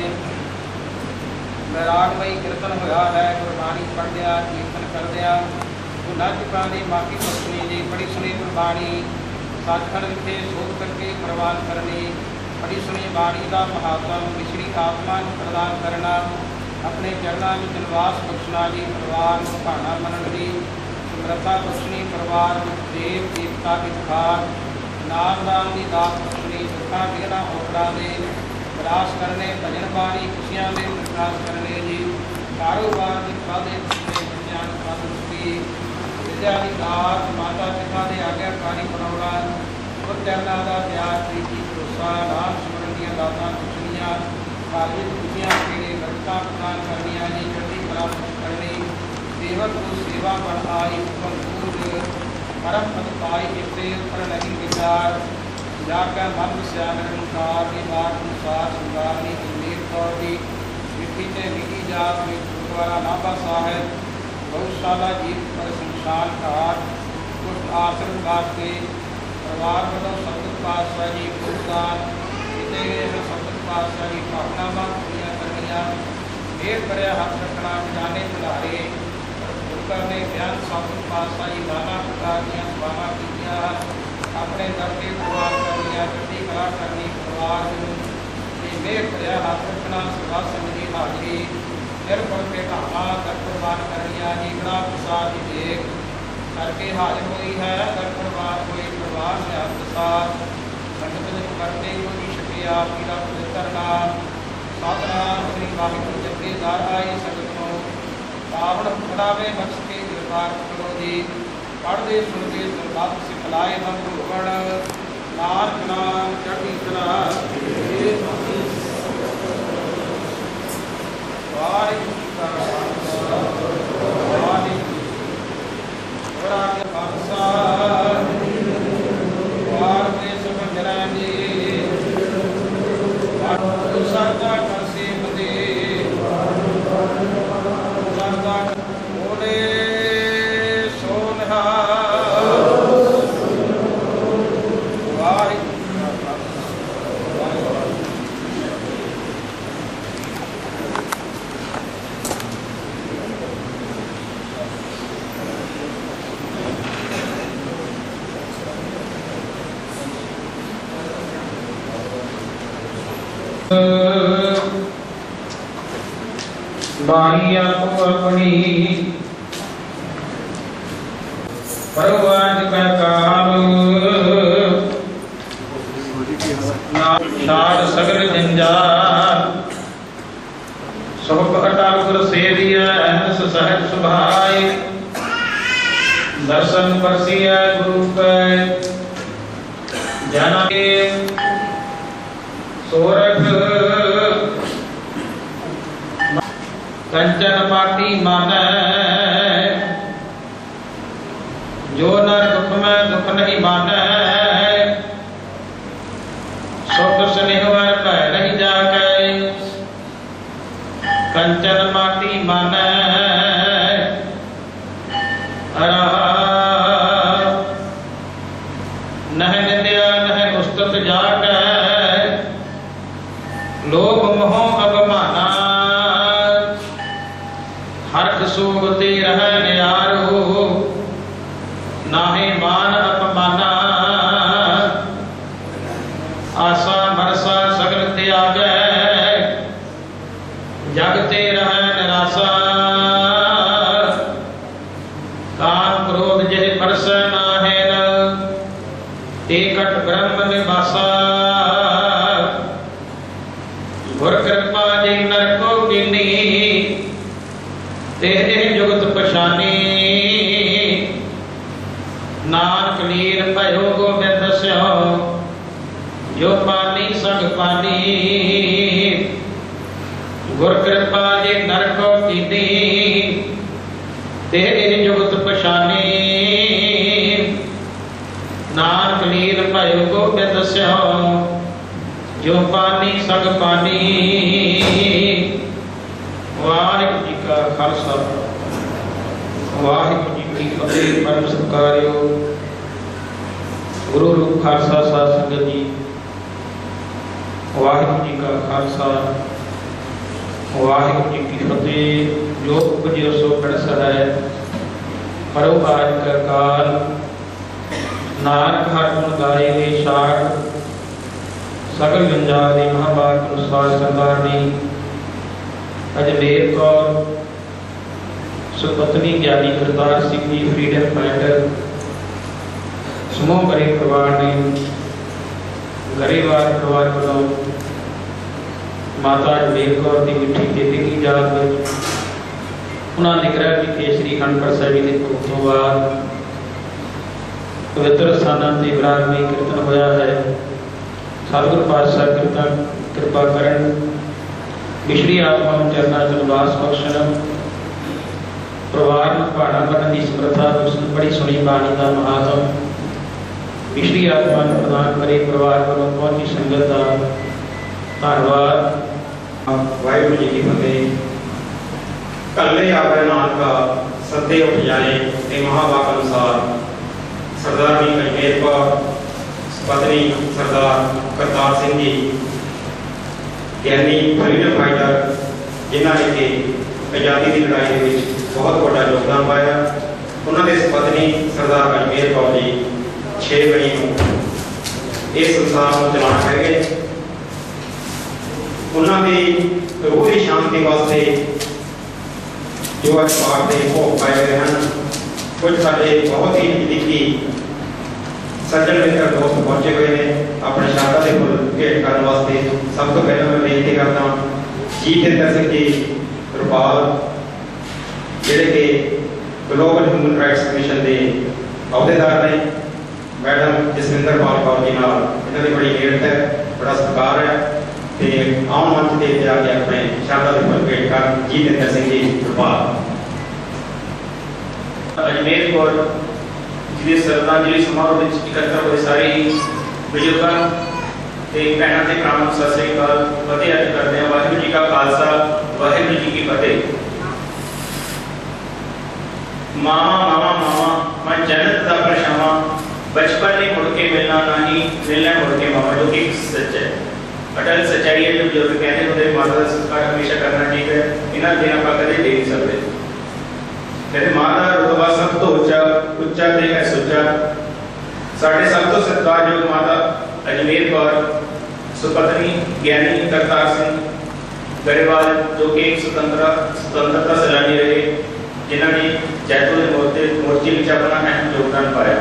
Speaker 2: वैरागमई कीर्तन होया है गुरबाणी पढ़द्या कीर्तन करद्या उन्होंने चुका ने माफी बख्शनी जी बड़ी सुनी गुरबाणी सचखंड विखे शोध करके प्रवान करनी बड़ी सुनी बाणी का महात्म मिश्री आत्मा प्रदान करना अपने चरणों में निवास बख्शना जी परिवार भाना मनन की समृद्धा बख्शनी परिवार देव देवता की खार नामदान की दास बख्शनी दुखा बिघना होकड़ा ने विलास करने भजन बाणी खुशियां में प्रकाश करने जी कारोबार की वादे ज्ञान की विद्या की दात माता पिता के आज्ञाकारी बनौला चरणा का प्यार प्रीति भरोसा नाम सिमरन दी दातां खुशियां धार्मिक खुशियां के बरकतां प्रदान करनियां जी चढ़ती कला करनी सेवक को सेवा बन आई भरपूर परम पद पाई इससे पर नहीं विचार जाकर मन सियागर अनुसार की बात अनुसार सुधारनी जमीर कौर की मिट्टी से मिट्टी जात में गुरुद्वारा नाभा साहिब गौशाला जीत पर शमशान घाट कुछ आश्रम घाट के परिवार वालों सतगुरु पातशाह जी गुरुदान किते गए सतगुरु पातशाह जी भावनावां पूरियां करनियां मेर भरिया हथ रखना खजाने भंडारे गुरकर ने बयान सतगुरु पातशाह जी नाना प्रकार दी सभावां कीतियां अपने दर के परिवार करनिया चढ़ती कला करनी परिवार मेघ भरिया हाथ रखना सभा संघ की हाजरी निर्भर के ढावा कर कुर्बान करनिया जीवड़ा प्रसाद की देख करके हाजिर हुई है अगर परिवार कोई परिवार से हथ संगत करते हुए छकिया पीड़ा पवित्र नाम सतनाम श्री वाहिगुरू जपीदार आई संगत को पावन पकड़ावे बख्श के गिरफ्तार करो जी पढ़ते सुनते सुनबात सिखलाए मन भुगण नानक नाम चढ़ी कला
Speaker 9: बाणी आपको अपनी परवान का काल नाद सगल जंजाल सब हटाल गुर सेविया अहस सहज सुभाय दर्शन परसिया गुरु पे जाना के सोरठ कंचन पाटी माने जो नर दुख में दुख नहीं माने सुख स्नेह वर कह नहीं जाके कंचन माटी माने नह निंदया नह उस्तत जाके लोभ मोह अवमाना हर्ष सोगते रह न्यारो नाहे मान अपमाना आशा भरसा सगल त्याग जगते रह निराशा काम क्रोध जह परस नाहे न एकट ब्रह्म निवासा गुर कृपा जी नर को गिनी तेरे जुगत पछानी नानक लीन भयो गोबिंद स्यो जो पानी संग पानी गुर कृपा जी नर को कीनी तेरे जुगत पछानी नानक लीन भयो गोबिंद स्यो जो पानी संग पानी। वाहिगुरू जी का खालसा वाहिगुरू जी की फतेह। परम सत्कारयोग गुरु रूप खालसा साध संगत जी, वाहिगुरू जी का खालसा वाहिगुरू जी की फतेह। जो उपजो सो कर सहाय परोपकार का काल नानक हर गुण गाए वे शाख सगल जंजाल दे महाभाग अनुसार सरदारनी अजमेर कौर सुपत्नी ज्ञानी करतार सिंह जी फ्रीडम फाइटर समूह गरीब परिवार ने गरीबार परिवार वालों माता अजमेर कौर की मिठी खेती की जात में उन्होंने ग्रह की केसरी खंड परसावी के भोग तो बाद पवित्र स्थानों से बराबरी कीर्तन होया है। सतगुरु पातशाह कीर्तन कृपा करन पिछली आत्मा चरना चलवास बख्शन परिवार पहाड़ा बनने की समर्था बड़ी सुनी बाणी का महात्म पिछली आत्मा प्रदान करे परिवार वालों पहुंची संगत का धन्यवाद।
Speaker 2: वाहिगुरू जी की फतेह। कल्ले आवे नानका सत्य उपजाए ते महावाक अनुसार सरदारनी अजमेर कौर पत्नी सरदार करतार सिंह जी ज्ञानी फ्रीडम फाइटर जिन्होंने कि आज़ादी की लड़ाई में बहुत बड़ा योगदान पाया। उन्होंने पत्नी सरदार अजमेर कौर जी छे मई को इस संसार को चलाना है। उन्होंने रूह की शांति वास्ते जो अज पाठ के भोग पाए गए हैं। कुछ साढ़े बहुत ही नजदीकी सज्जन मित्र दोस्त पहुंचे हुए हैं अपने शादा के फुल भेंट करने वास्ते। सब तो पहले मैं बेनती करता जीतेंद्र सिंह जी रुपाल जिहड़े कि ग्लोबल ह्यूमन राइट्स कमीशन के अहुदेदार ने। मैडम जसविंदर पाल कौर जी नाल इन्हां दी बड़ी नेड़त है, बड़ा सत्कार है। तो आम मंच के जाके अपने शादा के फुल भेंट कर जीतेंद्र सिंह जी रुपाल।
Speaker 10: अजमेर कौर जिन्हें श्रद्धांजलि समारोह में इकट्ठा हुए सारे बुजुर्गों ते भैनों ते भरावां नूं सत श्री अकाल फतेह अर्ज करते हैं। वाहिगुरू जी का खालसा वाहिगुरू जी की फतेह। मावा मावा मावा मैं जन्नत दा परछावां बचपन ने मुड़ के मिलना नहीं मिलना मुड़ के मावा, जो कि सच है, अटल सच्चाई है। जो बुजुर्ग कहते होंगे माता का सत्कार हमेशा करना चाहिए। इन्हां दिन आपां कदे दे नहीं सकते। कहते मां का रुतबा सब तो उच्चा उच्चा ते है सुच्चा। साढ़े सब तो सत्कारयोग माता अजमेर कौर सुपत्नी ज्ञानी करतार सिंह गरेवाल जो कि एक स्वतंत्र स्वतंत्रता सैलानी रहे, जिन्होंने जयपुर के मोर्चे मोर्चे में अपना अहम योगदान पाया।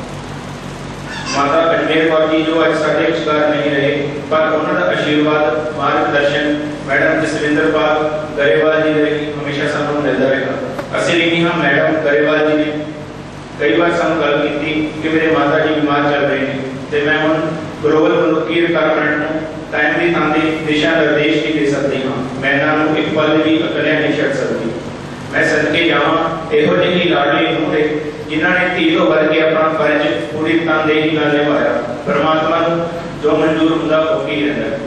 Speaker 10: माता अजमेर कौर जी जो अज साढ़े विचकार नहीं रहे, पर उन्होंने आशीर्वाद मार्गदर्शन मैडम जसविंदर पाल गरेवाल जी ने हमेशा सानू मिलता रहा। असं भी हाँ मैडम गरेवाल जी ने कई बार सानू गल की कि मेरे माता जी बीमार चल रहे हैं तो मैं हूँ ग्लोबल मनुखी डिपार्टमेंट को टाइम की थां ते दिशा निर्देश ही दे सकती हाँ। मैं इन्हों एक पल भी अकलिया नहीं छड़ सकती। मैं सदके जावां इहो जी लाडली नूंह दे जिन्होंने धी तो बढ़ के अपना फर्ज पूरी तनदेही नाल निभाया। परमात्मा जो मंजूर होंदा हो ही रहंदा।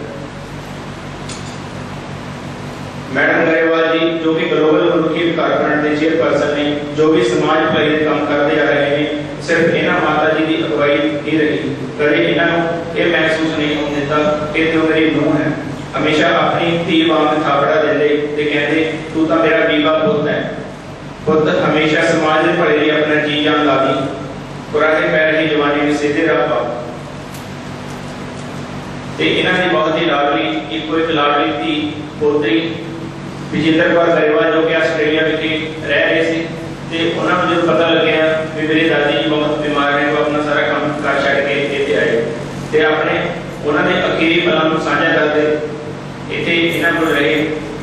Speaker 10: मैडम गरेवाल जी जो कि ग्लोबल मनुखी डिपार्टमेंट के चेयरपर्सन ने, जो भी समाज भलाई के काम करते आ रहे हैं, सिर्फ इन्हों माता जी की अगवाई ही रही। कभी इन्हों ये महसूस नहीं होने दिता कि तू मेरी नूंह है। हमेशा अपनी धी वांग थापड़ा देंदे ते कहते तू तो मेरा बीबा पुत है। पुत हमेशा समाज के भले लिए अपना जी जान ला दी, पुराने पैर की जवानी में सीधे राह पा। इन्होंने बहुत ही लाडली एक एक लाडली थी पोतरी विजेंद्र कौर गरेवाल जो कि आस्ट्रेलिया विखे रह रहे थे, तो उन्होंने जो पता लगे भी मेरी दादी जी बहुत बीमार है, तो अपना सारा काम कर छड़ के इतने आए तो अपने उन्होंने अखीरी पलों को साझा करते इतने इन्हों को रहे।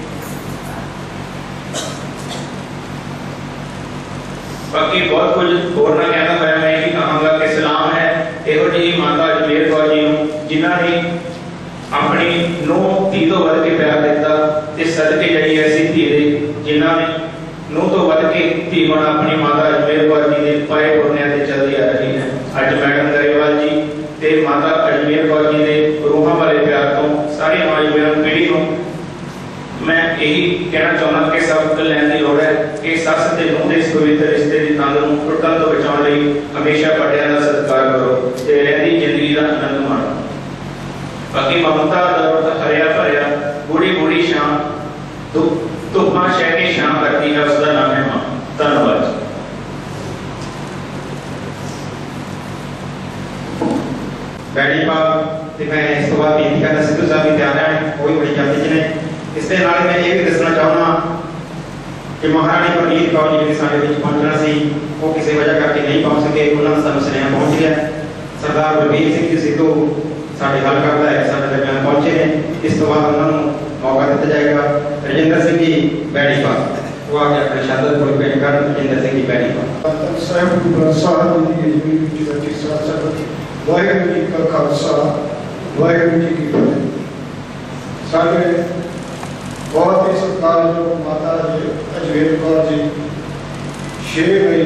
Speaker 10: बाकी बहुत कुछ होर ना कहना होया, मैं यही कहूँगा कि सलाम है इहो जी माता अजमेर कौर जी को जिन्होंने अपनी नूंह धी तो बढ़ के प्यार दिता ते सदके जी ऐसी धी दे जिन्होंने नूंह तो बढ़ के धी बना अपनी माता अजमेर कौर जी के पाए पुरनिया से चलती आ रही है। अज मैडम गरेवाल जी ते माता अजमेर कौर जी के रूहां वाले प्यार तो सारी नौजवान पीढ़ी को मैं यही कहना चाहना कि सबक लैन की लोड़ है कि सस ते नूंह के इस पवित्र रिश्ते की तंग नूं टुटण तो बचाने लई हमेशा बड़ियां का सत्कार करो ते रहंदी जिंदगी का आनंद माणो। बाकी ममता दौलत हरिया भरिया बूढ़ी बूढ़ी शाम धुप्पा शह के शाम करती है, उसका नाम है मां। धन्यवाद।
Speaker 2: बैठी पाप मैं इस तो बाद बेनती करना सिद्धू साहब भी तैयार है, वो भी बड़ी जल्दी च ने। इसके नाल मैं ये भी दसना चाहना कि महाराणी परनीत कौर जी ने साडे विच पहुंचना सी, वो किसी वजह करके नहीं पहुंच सके। उन्होंने सानू सुनेहा पहुंच गया। सरदार बलबीर सिंह जी सिद्धू साडे हल करता है साडे दरम्यान पहुंचे ने। इस तो बाद उन्होंने मौका दिता जाएगा। रजिंदर सिंह जी बैठी पाप वो आके अपने शहादत को पेश कर। रजिंदर सिंह जी बैठी पाप
Speaker 3: साहब गुरु साहब जी की जी बैठी साथ साथ वाहिगुरू जी का खालसा वाहिगुरू जी की फतेह। साडे बहुत ही सत्कारयोग माता जी अजमेर कौर जी छे मई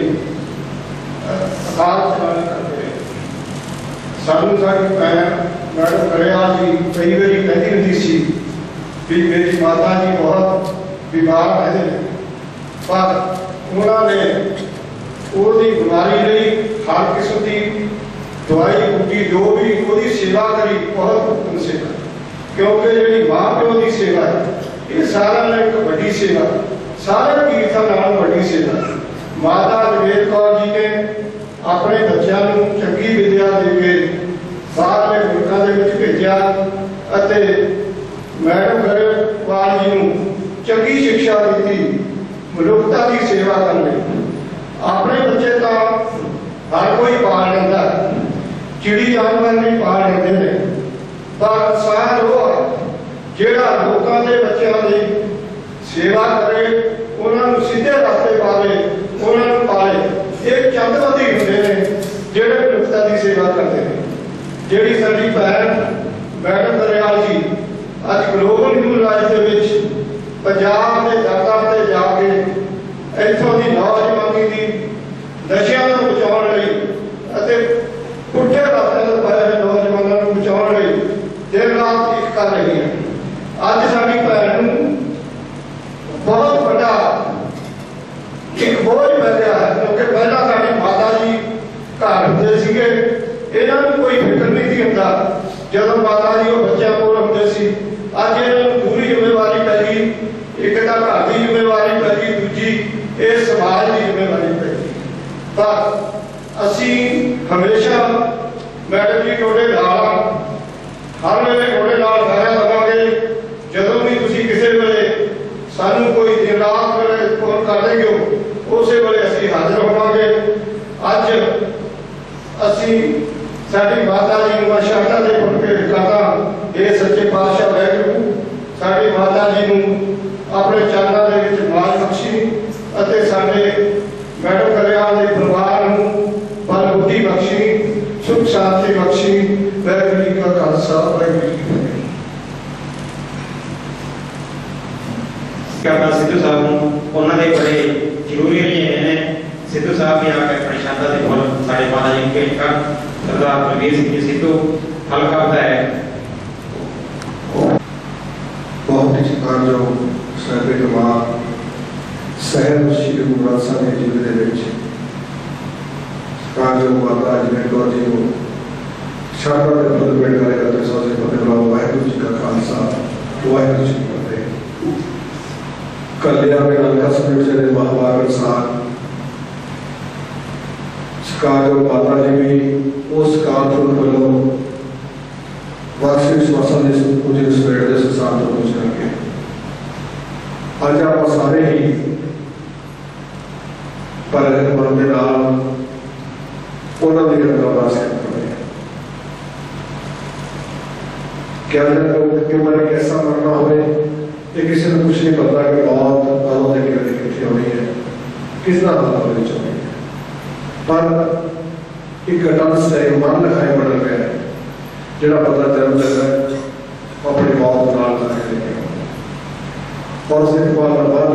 Speaker 3: अकाल चलाने करते रहे। सानू साडी भैन मैडम गरेवाल जी कई बारी कहती होंदी सी भी मेरी माता जी बहुत बीमार रहते हैं, पर उन्होंने उसकी बीमारी लई हर किस्म की दवाई बूटी जो भी उसकी सेवा करी, बहुत उत्तम सेवा। क्योंकि जी माँ प्यो की सेवा है ये सारा एक बड़ी सेवा, सारे तीर्थों नाल बड़ी सेवा। माता अजमेर कौर जी ने अपने बच्चों को चंगी विद्या देके बाहरले मुल्कों के भेजा, मैडम गरेवाल जी को चंगी शिक्षा दी, मनुखता की सेवा करने। अपने बच्चे तो हर कोई पाल लेंदा, चिड़ी जानवर भी पाल लेंदे ने, पर इंसान वो है जेड़ा लोगों के बच्चों की सेवा करे, उन्होंने सीधे रास्ते पावे, उन्होंने पाले। ये चंदवती होंगे ने जेड़े मनुखता की सेवा करते हैं। जी साडी भैन मैडम गरेवाल जी अज ग्लोबल ह्यूमन राइट्स के पंजाब के जगह से जाके इतों की नौजवानी की नशिया को बचाने लई पुठे रास्ते पर पाए नौजवानों को बचाने लई दिन रात एक कर रही है। अज साडी भैन बहुत बड़ा एक बोझ मिल रहा है, क्योंकि पहला साडी माता जी घर होंदे सीगे, इन्हां नूं कोई फिक्र नहीं सी हुंदा। जदों माता जी वो बच्चों कोल होंदे सी, अज इन्हां नूं पूरी जिम्मेवारी पै गई। एक तां घर की जिम्मेवारी पै गई, दूजी इस समाज की जिम्मेवारी पै गई। पर असीं हमेशा मैडम जी थोड़े नाल हर वेले थोड़े साडी माता जी ਨੂੰ ਸ਼ਰਧਾ ਦੇ ਫੁੱਲ ਭੇਟ ਕਰਦਾ। ਇਹ ਸੱਚੇ ਪਾਤਸ਼ਾਹ ਵਾਹਿਗੁਰੂ ਸਾਡੀ ਮਾਤਾ ਜੀ ਨੂੰ ਆਪਣੇ ਚਰਨਾਂ ਦੇ ਵਿੱਚ ਮਾਲ ਬਖਸ਼ੀ ਅਤੇ ਸਾਡੇ ਮੈਡਮ ਕਲਿਆਣ ਦੇ ਪਰਿਵਾਰ ਨੂੰ ਬਲ ਬੁੱਧੀ ਬਖਸ਼ੀ, ਸੁਖ ਸ਼ਾਂਤੀ ਬਖਸ਼ੀ। ਵਾਹਿਗੁਰੂ ਜੀ ਕਾ ਖਾਲਸਾ ਵਾਹਿਗੁਰੂ ਜੀ ਕੀ ਫਤਿਹ।
Speaker 2: ਕਰਨਾ ਸਿੱਧੂ ਸਾਹਿਬ ਨੂੰ ਉਹਨਾਂ ਦੇ ਬੜੇ ਜ਼ਰੂਰੀ ਰਹੇ ਨੇ। ਸਿੱਧੂ ਸਾਹਿਬ ਵੀ ਆ ਕੇ ਆਪਣੀ ਸ਼ਰਧਾ ਦੇ ਫੁੱਲ ਸਾਡੇ ਮਾਤਾ ਜੀ ਨੂੰ ਭੇਟ ਕਰਨ। ਸਰਦਾਰ ਬਲਵੀਰ ਸਿੰਘ ਜੀ ਸਿੱਧੂ ਹਲਕਾ ਵਿਧਾਇਕ।
Speaker 3: बहुत ही सत्कारयोग साहिब जमात सहब श्री गुरु ग्रंथ साहिब जी के विच सत्कारयोग माता अजमेर कौर जी को शरधा दे फुੱਲ भेट करेगा ते साजे फतेह बुलाओ। वाहिगुरू जी का खालसा वाहिगुरू जी की फतेह। कल्याण में नानका समेत चले महाभाग इंसान सत्कारयोग माता जी भी उस कारपुर वालों वार्षिक विश्वासन के पूजे सवेर के संसार को पहुँच करके अज आप सारे ही पर मन के नाल उन्होंने अरदास करते हैं। क्या क्यों मैंने कैसा मरना हो ये किसी को कुछ नहीं पता कि मौत कदों के कितने कितनी होनी है, किस तरह हालात होनी चाहिए। पर एक घटना से मन लिखाई बदल गया है जिहड़ा पता जन्म लेता है अपनी मौत नाल लेके और उसके बाद बाद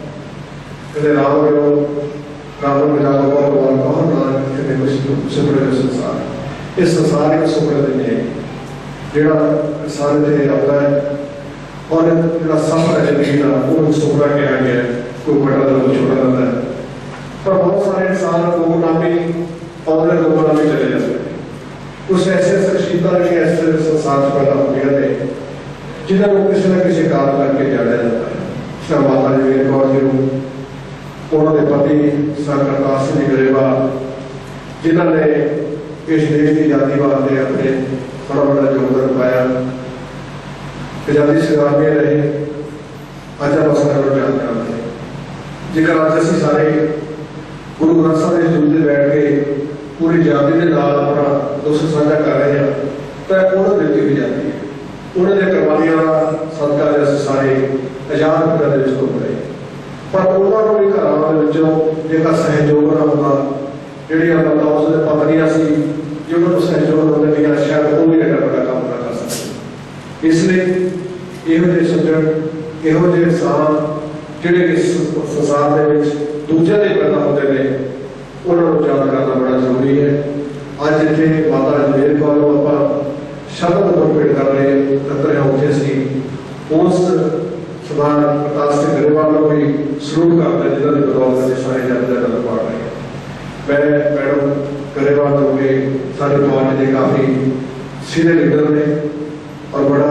Speaker 3: कदे राम गयो राम मिला को भगवान कौन ना कदे कुछ सुपड़े का संसार। इस संसार के सुपड़े दिन है जिहड़ा सारे ते आता है और जिहड़ा सफर है जिंदगी का वो सुपड़ा कहा गया है। कोई बड़ा तो छोटा रहता है पर बहुत सारे इंसान को नामी और लोगों नामी चले जाते हैं। कुछ ऐसे शख्सियत ऐसे संसार पैदा होंगे थे जिन्होंने किसी न किसी काम करके जाना जाता है। श्री माता अजमेर कौर जी उन्होंने पति सर करतार सिंह गरेवाल जिन्होंने इस देश की आज़ादी वास्ते अपने बड़ा बड़ा योगदान पाया। आज़ादी संग्रामी रहे अज आप सारे याद करते हैं। जेकर अज असीं सारे गुरु ग्रंथ साहिब के जुलते बैठ के पूरी आज़ादी के नाल अपना दुख साझा कर रहे हैं तो उन्होंने दिल्ली भी जाती है। उन्होंने कुर्बानियों का सदका अस सारे आजाद पिंडों घूम रहे पर उन्होंने भी घरों जो सहयोग ना होगा जी उसने पत्नियां सी जिन्होंने सहयोग होते हैं शायद वो भी एडा बड़ा काम ना कर सकते। इसलिए इहो जे सज्जन इहो जे इंसान जिहड़े कि संसार के दूजे के पैदा होते हैं उन्होंने याद करना बड़ा जरूरी है। अज इतने माता अजमेर कौर आप शब्द को भेंट कर रहे तक उठे सी उस सरदार प्रताप सिंह गरेवाल को भी सलूट करता है जिन्होंने बदौलत सारे जाति का पाड़ रहे हैं। मैं मैडम गरेवाल हो गए सारे पार्टी के काफ़ी सीनियर लीडर ने और बड़ा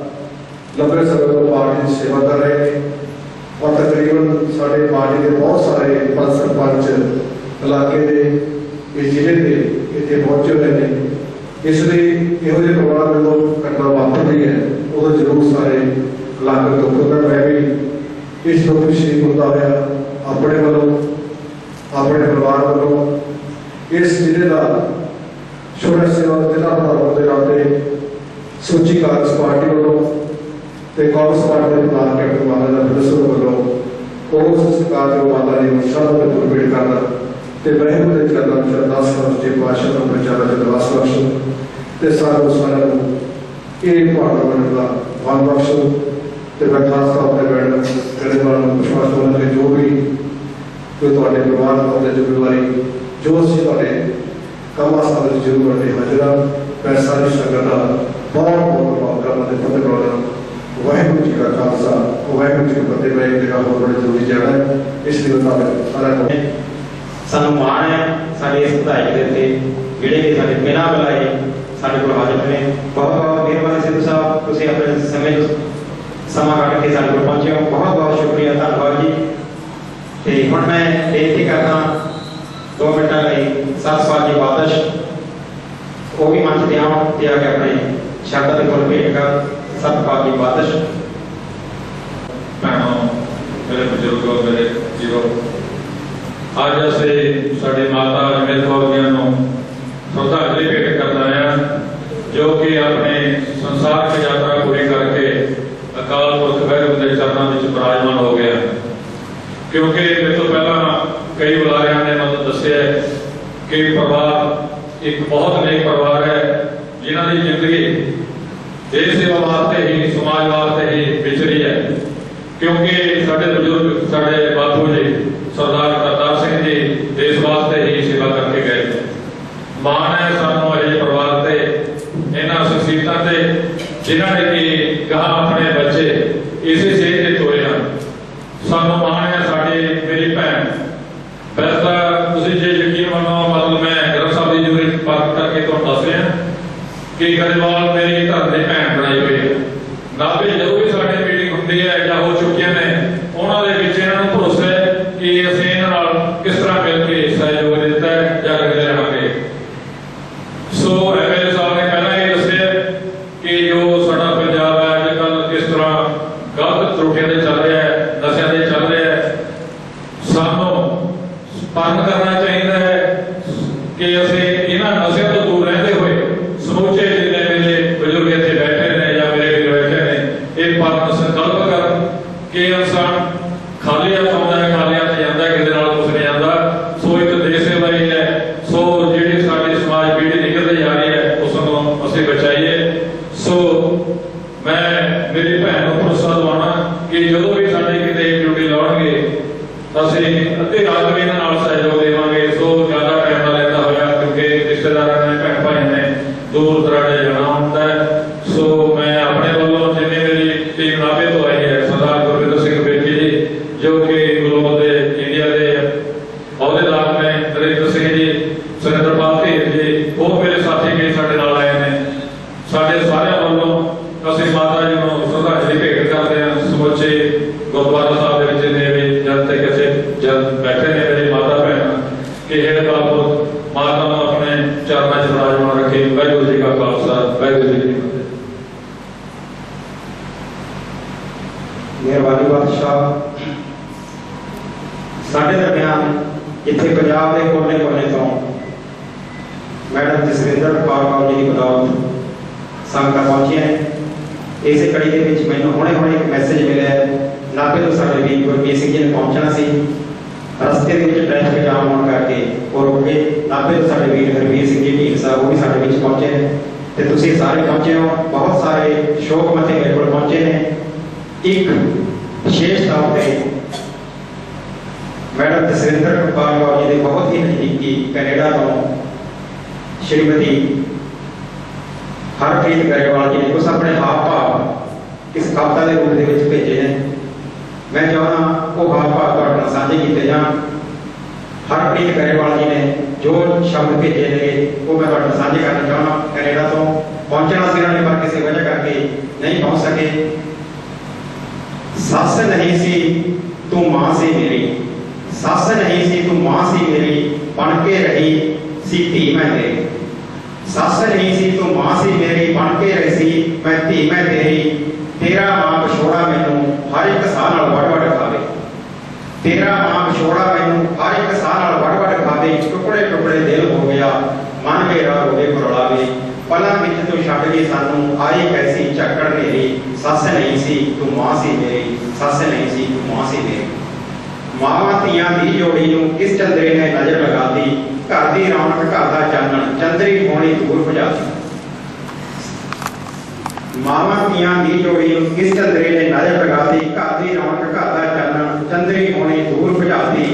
Speaker 3: लंबे समय तो पार्टी की सेवा कर रहे हैं और तकरीबन साढ़े पार्टी के बहुत सारे पंच सरपंच इलाके के इस जिले के इतने पहुंचे हुए हैं। इसलिए इहो जे प्रोग्राम जो घटना वापर रही है वो जरूर सारे इलाके दुख होगा। मैं भी इस दुख में शरीक होता हुआ अपने वालों अपने परिवार वालों इस जिले का छोटा सेवा जिला प्रधान के नाते सूची कांग्रेस पार्टी वालों कांग्रेस पार्टी के प्रधान कैप्टन माता फिरोजपुर वालों उस सरकार जो माता जी शब्द में फुल भेंट करना ते वाहिगुरू दे चरनां विच अरदास करते पातशाह नूं अपने चरनां च अरदास बख्शो ते सारे सारिਆਂ ਨੂੰ ਇਹ ਭਾਵਨਾ ਬਣਨ ਦਾ ਵਾਲ ਬਖਸ਼ੋ ਤੇ ਮੈਂ ਖਾਸ ਤੌਰ ਤੇ ਮੈਡਮ गरेवाल ਨੂੰ ਵਿਸ਼ਵਾਸ ਦਿਵਾਉਣਾ ਕਿ ਜੋ ਵੀ ਕੋਈ ਤੁਹਾਡੇ ਪਰਿਵਾਰ ਦੇ ਜ਼ਿੰਮੇਵਾਰੀ ਜੋ ਅਸੀਂ ਤੁਹਾਡੇ ਕੰਮ ਆਸਾਨ ਵਿੱਚ ਜ਼ਰੂਰ ਰਹੇ ਹਾਜ਼ਰਾ ਮੈਂ ਸਾਰੀ ਸੰਗਤ ਦਾ ਬਹੁਤ ਬਹੁਤ ਧੰਨਵਾਦ ਕਰਦਾ ਤੇ ਫਤਿਹ ਬੁਲਾਉਣਾ। ਵਾਹਿਗੁਰੂ ਜੀ ਕਾ ਖਾਲਸਾ ਵਾਹਿਗੁਰੂ ਜੀ ਕੀ ਫਤਿਹ। ਮੈਂ ਜਿਹੜਾ ਹੋਰ ਬੜਾ ਜ਼ਰੂਰੀ ਜਾਣਾ ਹੈ ਇਸ ਲਈ ਮੈਂ ਸਾਰਿਆਂ ਨੂੰ
Speaker 2: ਸਾਨੂੰ ਮਾਣ ਹੈ ਸਾਡੇ ਇਸ ਵਿਧਾਇਕ ਦੇ ਉੱਤੇ ਜਿਹੜੇ ਕਿ ਸਾਡੇ ਬਿਨਾਂ ਬੁਲਾਏ ਸਾਡੇ ਕੋਲ ਹਾਜ਼ਰ ਨੇ। ਬਹੁਤ ਬਹੁਤ ਮਿਹਰਬਾਨੀ ਸਿੱਧੂ ਸਾਹਿਬ ਤੁਸੀਂ ਆਪਣੇ ਸਮੇਂ ਸਮਾਂ ਕੱਢ ਕੇ ਸਾਡੇ ਕੋਲ ਪਹੁੰਚੇ ਹੋ। ਬਹੁਤ ਬਹੁਤ ਸ਼ੁਕਰੀਆ ਧੰਨਵਾਦ ਜੀ। ਤੇ ਹੁਣ ਮੈਂ ਬੇਨਤੀ ਕਰਦਾ ਦੋ ਮਿੰਟਾਂ ਲਈ ਸਤ ਸਵਾਲ ਦੀ ਬਾਦਸ਼ ਉਹ ਵੀ ਮੰਚ ਤੇ ਆਉਣ ਤੇ ਆ ਕੇ ਆਪਣੇ ਸ਼ਬਦਾਂ ਦੇ ਫੁੱਲ ਭੇਟ ਕਰ ਸਤ ਸਵਾਲ ਦੀ ਬਾਦਸ਼।
Speaker 4: ਭੈਣੋ मेरे बुजुर्गों मेरे जीवो आज असे साड़ी माता अजमेर कौर जी श्रद्धांजलि भेंट करना है। जो कि अपने संसार की यात्रा पूरी करके अकाल पुरख वाहिगुरू के चरणों में विराजमान हो गया। क्योंकि मेरे तो पहला कई बुलारियां ने मतलब दसिया कि परिवार एक बहुत नेक परिवार है जिन्हों की जिंदगी देश सेवा वास्ते ही समाज वास्ते ही विचरी है। क्योंकि साडे बुजुर्ग साडे बापू जी सरदार करतार सिंह जी देश वास्ते ही सेवा करके गए। माण है सानू अजे परिवार से इन्हां शख्सियतां ते जिन्हां ने कि कहा अपने बच्चे इसी सेहत के तोए हैं। सानू माण है साडी मेरी भैन वैसे तो तुसीं जे यकीन मनो मतलब मैं ग्रंथ साहब की जरूरी बात करके तुहानूं दस रहा कि गरेवाल मेरी घर की भैन बनाई हुई है। नाभे जो भी साडी मीटिंग हुंदी है या हो चुकियां ने उन्हां दे विच इन्हां नूं भरोसा है कि असीं इन्हां नाल किस तरह मिल के सहयोग दिता है या लगदे रहांगे। सो एमएलए साहब ने पहला ये दस्सिया कि जो साडा पंजाब है अजकल किस तरह गलत त्रुटियां ते चल रहा है, नशा ते चल रहा है, सानू बंद करना चाहिए है कि असीं इन्हां नशे तो दूर रहते हुए समूचे जिन्ने मेरे बुजुर्ग इत्थे बैठे ने या मेरे भी बैठे ने एक बात संकल्प कर कि इंसान खाली हाथ आउंदा है, खाली हाथ जांदा है, किसी नाल कुछ नहीं आंदा। सो एक देश सेवा ही है। सो जिहड़ी साडी समाज पीढ़ी निकलती जा रही है उसनूं असीं बचाइए। सो मैं मेरी भैन नूं भरोसा दिवाना कि जदों भी साडी किते ड्यूटी लाउणगे असीं अद्धी रात भी इन्हां नाल सहयोग देवांगे। सो ज़्यादा टाइम ना लैंदा होया क्योंकि रिश्तेदारां ने भैन भाई ने दूर दराड़े जाना होंदा है। सो मैं अपने वालों जिन्नी मेरी टीम नाभे तो आई है सरदार गुरविंदर सिंह बेटी जी जो कि ग्लोबल के इंडिया के अहदेदार ने, नरेंद्र सिंह जी, सुरेंद्रपाल ढेर जी, वो मेरे साथी भी साडे नाल आए हैं। साडे सारिਆਂ ਵੱਲੋਂ ਅਸੀਂ माता जी ਨੂੰ श्रद्धांजलि भेंट करते हैं। समੁੱਚੇ गुरुद्वारा साहब ਦੇ ਵਿੱਚ ਨੇ ਵੀ जब तक ऐसे जब बैठे ने मेरी माता बहन कि हे अकाल पुरख माता ਨੂੰ अपने चरणों च विराजमान रखे। वाहिगुरू जी का खालसा वाहिगुरू जी की फतेह।
Speaker 2: मेहरबानी बादशाह साढ़े दरम्यान इतने पंजाब के कोने कोने तो मैडम जसविंदर कौर कौर जी की बदौलत संगत पहुंची है। इस कड़ी के विच मैनूं हुणे हुणे एक मैसेज मिला है नाभे तो साडे वीर गुरमीत सिंह जी ने पहुंचना सी। रस्ते के विच ट्रैफिक जाम होने करके और रुके। नाभे तो साडे वीर हरवीर सिंह जी ढील साहब वो भी साडे विच पहुंचे हैं ते तुसीं सारे पहुंचे हो। बहुत सारे शोक मते मेरे कोल पहुंचे ने। एक विशेष तौर पर मैडम जसविंदर कौर कौर जी ने बहुत ही नज़दीकी कैनेडा तो श्रीमती हरप्रीत गरेवाल जी ने कुछ अपने हाव भाव इस कविता के रूप में भेजे हैं। मैं चाहना वो हाव भाव तुहाडे साझे किए जान। हरप्रीत गरेवाल जी ने जो शब्द भेजे ने वो मैं तुहाडे साझे करना चाहना। कैनेडा तो पहुंचना सी उन्होंने पर किसी वजह करके नहीं पहुंच सके। सस नहीं सी तू मां सी मेरी, सस नहीं सी तू मां सी मेरी, बन के रही सी धी मैं तेरी। सस नहीं सी तू मां सी मेरी, बन के रही सी मैं धी मैं तेरी। तेरा मां विछोड़ा मैनू हर एक साह नाल वड़ वड़ खावे। तेरा मां विछोड़ा मैनू हर एक साह नाल वड़ वड़ खावे। टुकड़े टुकड़े दिल हो गया मन मेरा रोवे पुरलावे। पलां विच तू छड्ड के सानू आई कैसी झक्कड़ नेरी। सस नहीं सी तू मां सी मेरी, सस नहीं सी तू मां सी मेरी। मावां धीआं दी जोड़ी नूं किस चंदरे ने नजर लगाती। घर दी रौनक घर दा चानण चंदरी होणी दूर भजाती। मावां धीआं दी जोड़ी नूं किस चंदरे ने नजर लगाती। घर दी रौनक घर दा चानण चंदरी होणी दूर भजाती।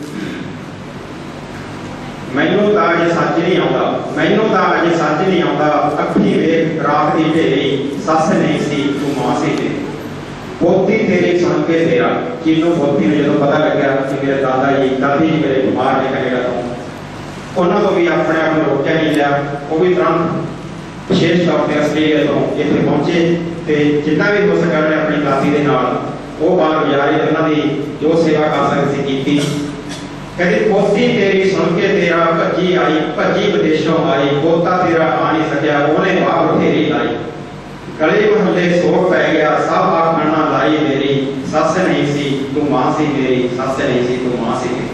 Speaker 2: मैनू तां अजे सच नहीं आउंदा, मैनू तां अजे सच नहीं आउंदा। अखी वेख रात दी ढेरी, सस नहीं सी तू मां सी तेरी। पोती तेरी सुन के तेरा, जिन्हों पोती ने जो पता लग्या कि मेरे दादा जी दादी जी मेरे बीमार ने कैनेडा तो उन्होंने तो भी अपने आप को रोकया नहीं लिया। वो भी तुरंत विशेष तौर पर आस्ट्रेलिया तो इतने पहुंचे तो जितना भी हो सका उन्हें अपनी दादी के नाल वो बार गुजारे उन्होंने जो सेवा कर सकती की। कहती पोती तेरी सुन के तेरा, भज्जी आई भज्जी विदेशों आई। पोता तेरा आ नहीं सकिया, उन्हें बाहर बथेरी लाई। गले महल्ले सोर पै गया, सब आखना लाई मेरी। सस नहीं सी तू मां सी मेरी, सस नहीं सी तू मां सी मेरी।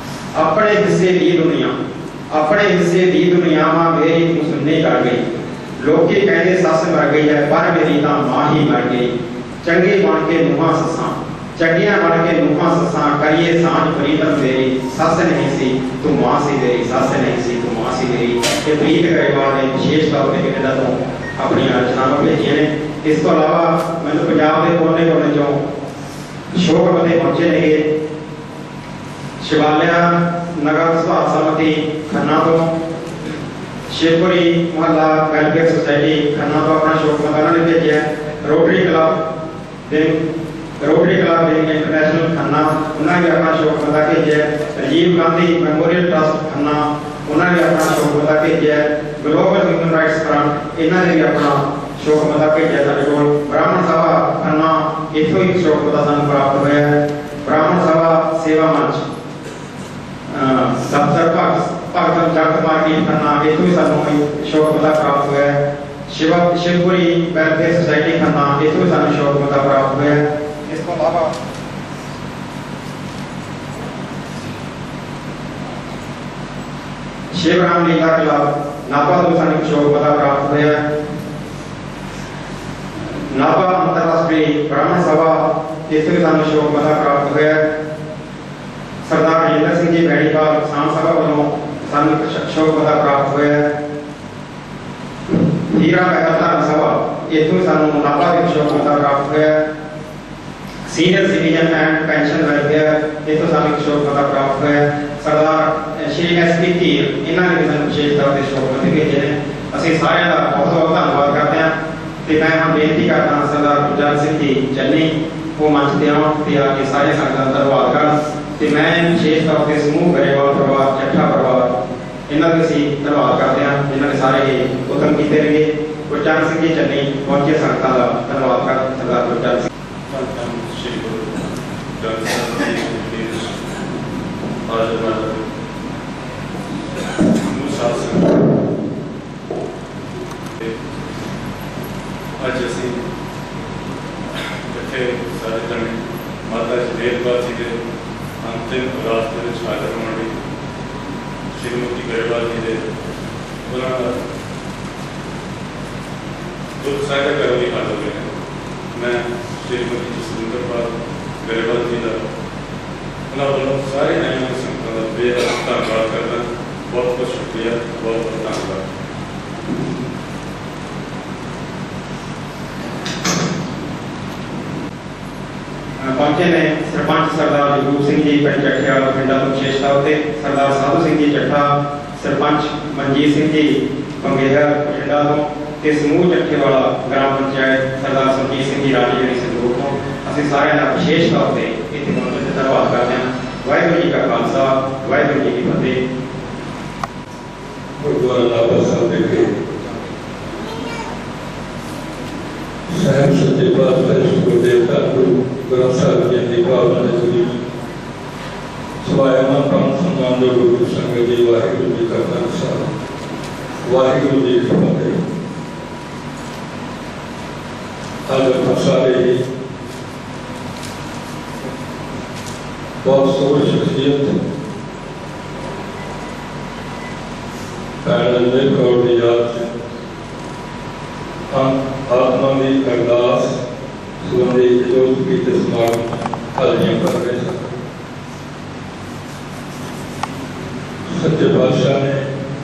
Speaker 2: अपने हिस्से दी दुनिया, अपने हिस्से दी दुनिया मां मेरी तू सुनने कर गई। ਲੋਕੀ ਕਹਿੰਦੇ ਸੱਸ ਮਰ ਗਈ ਹੈ ਪਰ ਮੇਰੀ ਤਾਂ ਮਾਂ ਹੀ ਮਰ ਗਈ। ਚੰਗੇ ਬਣ ਕੇ ਨੂੰਹਾਂ ਸੱਸਾਂ ਚੰਗੀਆਂ ਬਣ ਕੇ ਨੂੰਹਾਂ ਸੱਸਾਂ ਕਰੀਏ ਸਾਂਝ ਪ੍ਰੀਤਮ ਮੇਰੀ। ਸੱਸ ਨਹੀਂ ਸੀ ਤੂੰ ਮਾਂ ਸੀ ਮੇਰੀ, ਸੱਸ ਨਹੀਂ ਸੀ ਤੂੰ ਮਾਂ ਸੀ ਮੇਰੀ। ਇਹ ਪ੍ਰੀਤ ਗਰੇਵਾਲ ਨੇ ਵਿਸ਼ੇਸ਼ ਤੌਰ ਤੇ ਕੈਨੇਡਾ ਤੋਂ ਆਪਣੀਆਂ ਰਚਨਾਵਾਂ ਭੇਜੀਆਂ ਨੇ। ਇਸ ਤੋਂ ਇਲਾਵਾ ਮੈਨੂੰ ਪੰਜਾਬ ਦੇ ਕੋਨੇ ਕੋਨੇ ਚੋਂ ਸ਼ੋਕ ਬੰਦੇ ਪਹੁੰਚੇ ਨੇ। ਸ਼ਿਵਾਲਿਆ ਨਗਰ ਸੁਭਾਅ ਸਮਤੀ ਖੰਨਾ ਤੋਂ, ਸ਼ੇਖਪੁਰੀ ਮੁਹੱਲਾ ਵੈਲਫੇਅਰ ਸੁਸਾਇਟੀ ਖੰਨਾ ਤੋਂ ਆਪਣਾ ਸ਼ੋਕ ਬੰਦਾ ਉਹਨਾਂ ਨੇ ਭੇਜਿਆ। ਰੋਟਰੀ ਕਲੱਬ ਦੇ ਰੋਟਰੀ ਕਲੱਬ ਦੇ ਇੰਟਰਨੈਸ਼ਨਲ ਖੰਨਾ ਉਹਨਾਂ ਨੇ ਆਪਣਾ ਸ਼ੋਕ ਬੰਦਾ ਭੇਜਿਆ। ਰਾਜੀਵ ਗਾਂਧੀ ਮੈਮੋਰੀਅਲ ਟਰਸਟ ਖੰਨਾ ਉਹਨਾਂ ਨੇ ਆਪਣਾ ਸ਼ੋਕ ਬੰਦਾ ਭੇਜਿਆ। ਗਲੋਬਲ ਹਿਊਮਨ ਰਾਈਟਸ ਫਰੰਟ ਇਹਨਾਂ ਨੇ ਵੀ ਆਪਣਾ ਸ਼ੋਕ ਬੰਦਾ ਭੇਜਿਆ ਸਾਡੇ ਕੋਲ। ਬ੍ਰਾਹਮਣ ਸਭਾ ਖੰਨਾ ਇੱਥੋਂ ਹੀ ਸ਼ੋਕ ਬੰਦਾ ਸਾਨੂੰ ਪ੍ਰਾਪਤ ਹੋਇਆ। ਬ੍ਰਾਹਮਣ ਸਭਾ ਸੇਵਾ ਮੰਚ ਦਫ਼ਤਰ ਭਗਤ ਭਗਤ ਜਗਤ ਮਾਰਕੀਟ ਖੰਨਾ ਇੱਥੋਂ ਵੀ ਸਾਨੂੰ ਸ਼ੋਕ ਬੰਦਾ ਪ੍ਰਾਪਤ ਹੋਇਆ। ਸ਼ਿਵਾ ਸ਼ਿਵਪੁਰੀ ਵੈਲਫੇਅਰ ਸੁਸਾਇਟੀ ਖੰਨਾ ਇੱਥੋਂ ਵੀ ਸਾਨੂੰ ਸ਼ੋਕ ਬੰਦਾ ਪ੍ਰਾਪਤ ਹੋਇਆ। ਇਸ ਤੋਂ ਇਲਾਵਾ ਸ਼ਿਵ ਰਾਮ ਲੀਲਾ ਕਲੱਬ ਨਾਭਾ ਤੋਂ ਸਾਨੂੰ ਸ਼ੋਕ ਬੰਦਾ ਪ੍ਰਾਪਤ ਹੋਇਆ। ਨਾਭਾ ਅੰਤਰਰਾਸ਼ਟਰੀ ਬ੍ਰਾਹਮਣ ਸਭਾ ਇੱਥੇ ਵੀ ਸਾਨੂੰ ਸ਼ੋਕ ਬੰਦਾ ਪ੍ਰਾਪਤ ਹੋਇਆ। ਸਰਦਾਰ ਰਜਿੰਦਰ ਸਿੰਘ ਜੀ ਬੈਣੀਵਾਲ ਕਿਸਾਨ ਸਭਾ ਵੱਲੋਂ ਸਾਨੂੰ ਸ਼ੋਕ ਬੰਦਾ ਪ੍ਰਾਪਤ ਹੋਇਆ। ਹੀਰਾ ਮਹਿਲ ਧਰਮ ਸਭਾ ਇੱਥੋਂ ਸਾਨੂੰ ਨਾਭਾ ਦੇ ਸ਼ੋਕ ਬੰਦਾ ਪ੍ਰਾਪਤ ਹੋਇਆ। Senior citizen and pension welfare ਇੱਥੋਂ ਸਾਨੂੰ ਸ਼ੋਕ ਬੰਦਾ ਪ੍ਰਾਪਤ ਹੋਇਆ। ਸਰਦਾਰ ਸ਼੍ਰੀ ਐਸ ਪੀ ਧੀਰ ਇਹਨਾਂ ਨੇ ਵੀ ਸਾਨੂੰ ਵਿਸ਼ੇਸ਼ ਤੌਰ ਤੇ ਸ਼ੋਕ ਬੰਦੇ ਭੇਜੇ ਨੇ। ਅਸੀਂ ਸਾਰਿਆਂ ਦਾ ਬਹੁਤ ਬਹੁਤ ਧੰਨਵਾਦ ਕਰਦੇ ਹਾਂ। ਤੇ ਮੈਂ ਹੁਣ ਬੇਨਤੀ ਕਰਦਾ ਸਰਦਾਰ ਗੁਰਜੰਟ ਸਿੰਘ ਜੀ ਚੰਨੀ ਉਹ ਮੰਚ ਤੇ ਆਉਣ ਤੇ ਆ ਕੇ ਸਾਰੇ ਸੰਗਤਾਂ ਦਾ ਧੰਨਵਾਦ ਕਰਨ। ਤੇ ਮੈਂ ਵਿਸ਼ੇਸ਼ ਤੌਰ ਤੇ ਸਮੂਹ ਗਰੇਵਾਲ ਪਰਿਵਾਰ ਚੱਠਾ ਪਰਿਵਾਰ ਇਹਨਾਂ ਦਾ ਅਸੀਂ ਧੰਨਵਾਦ ਕਰਦੇ ਹਾਂ ਜਿਨ੍ਹਾਂ ਨੇ ਸਾਰੇ ਉਦਮ ਕੀਤੇ ਰਹੇ। ਗੁਰਜੰਟ ਸਿੰਘ ਜੀ ਚੰਨੀ ਪਹੁੰਚੇ ਸੰਗਤਾਂ ਦਾ ਧੰਨਵਾਦ ਕਰ ਸਰਦਾਰ ਗੁਰਜੰਟ ਸਿੰਘ।
Speaker 5: श्री गुरु ग्रंथ साहिब जी आज हमारा अनुशासन आज असी इतने सारे जने माता जनेलपाल जी के अंतिम अरदास के हाजिर होने श्रीमती गरेवाल जी के उन्होंने दुख साझा करने की हाजिर हुए हैं। मैं श्रीमती जसविंदर कौर गरेवाल जी का उन्होंने वालों सारे आईएम संगतों का बेहद धन्यवाद करना। बहुत बहुत शुक्रिया, बहुत बहुत धन्यवाद।
Speaker 2: पहुंचे ने सरपंच सरदार जगरूप सिंह जी पिंड चट्ठियाल पिंडा तो विशेष तौर पर सरदार साधु सिंह जी चट्ठा, सरपंच मनजीत सिंह जी पंगेहर बठिंडा तो समूह चट्ठेवाला ग्राम पंचायत सरदार सरजीत सिंह जी राजी जी संदूक तो असं सारे का विशेष तौर पर इतने पहुंचने से धन्यवाद करते हैं। वाहिगुरू जी का खालसा वाहिगुरू जी की फतेह।
Speaker 11: गुरुद्वारा नाभा साहब के साहब सच्चे पातशाह गुरुदेव गुरु ग्रंथ साहिब जी की भावना जुड़ी सवायमान पावन सम्मान जो गुरु संगत जी वाहिगुरू जी का खालसा वाहिगुरू जी की फतेह। आज हम सारे ही बहुत सोच शख्सियत रणवीर कौर की याद से हम आत्मा की अरदास संबंधी जोत की समागम हाजिरियां कर रहे हैं। सच्चे बादशाह ने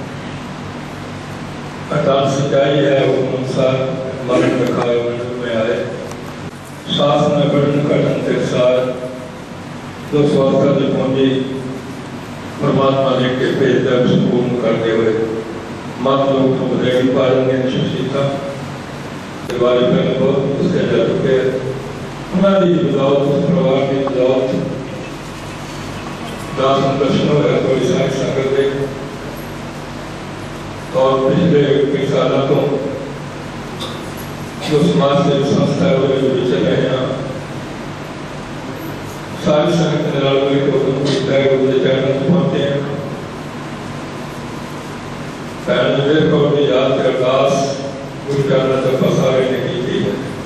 Speaker 11: अटल सच्चाई है हुक्म अनुसार मन रखाए मंडल में आए सास में बढ़न घटन के साथ दो स्वास्थ्य जो पहुंची परमात्मा ने के भेद संपूर्ण करते हुए मत लोग तो बधेड़ी पालन ने शशीता दिवाली पर बहुत उसके जा चुके उन्होंने बदौलत उस परिवार की बदौलत दासन दर्शन होया थोड़ी सारी संगत दे और पिछले कई सालों तो जो समाज सेवी संस्था है वो चल रहे हैं सारी संगत ने लाल को हुक्म किया है गुरु के चरणों में पहुंचे हैं। रणवीर कौर की याद की अरदास गुरु चरणों तक पसारे ने की थी।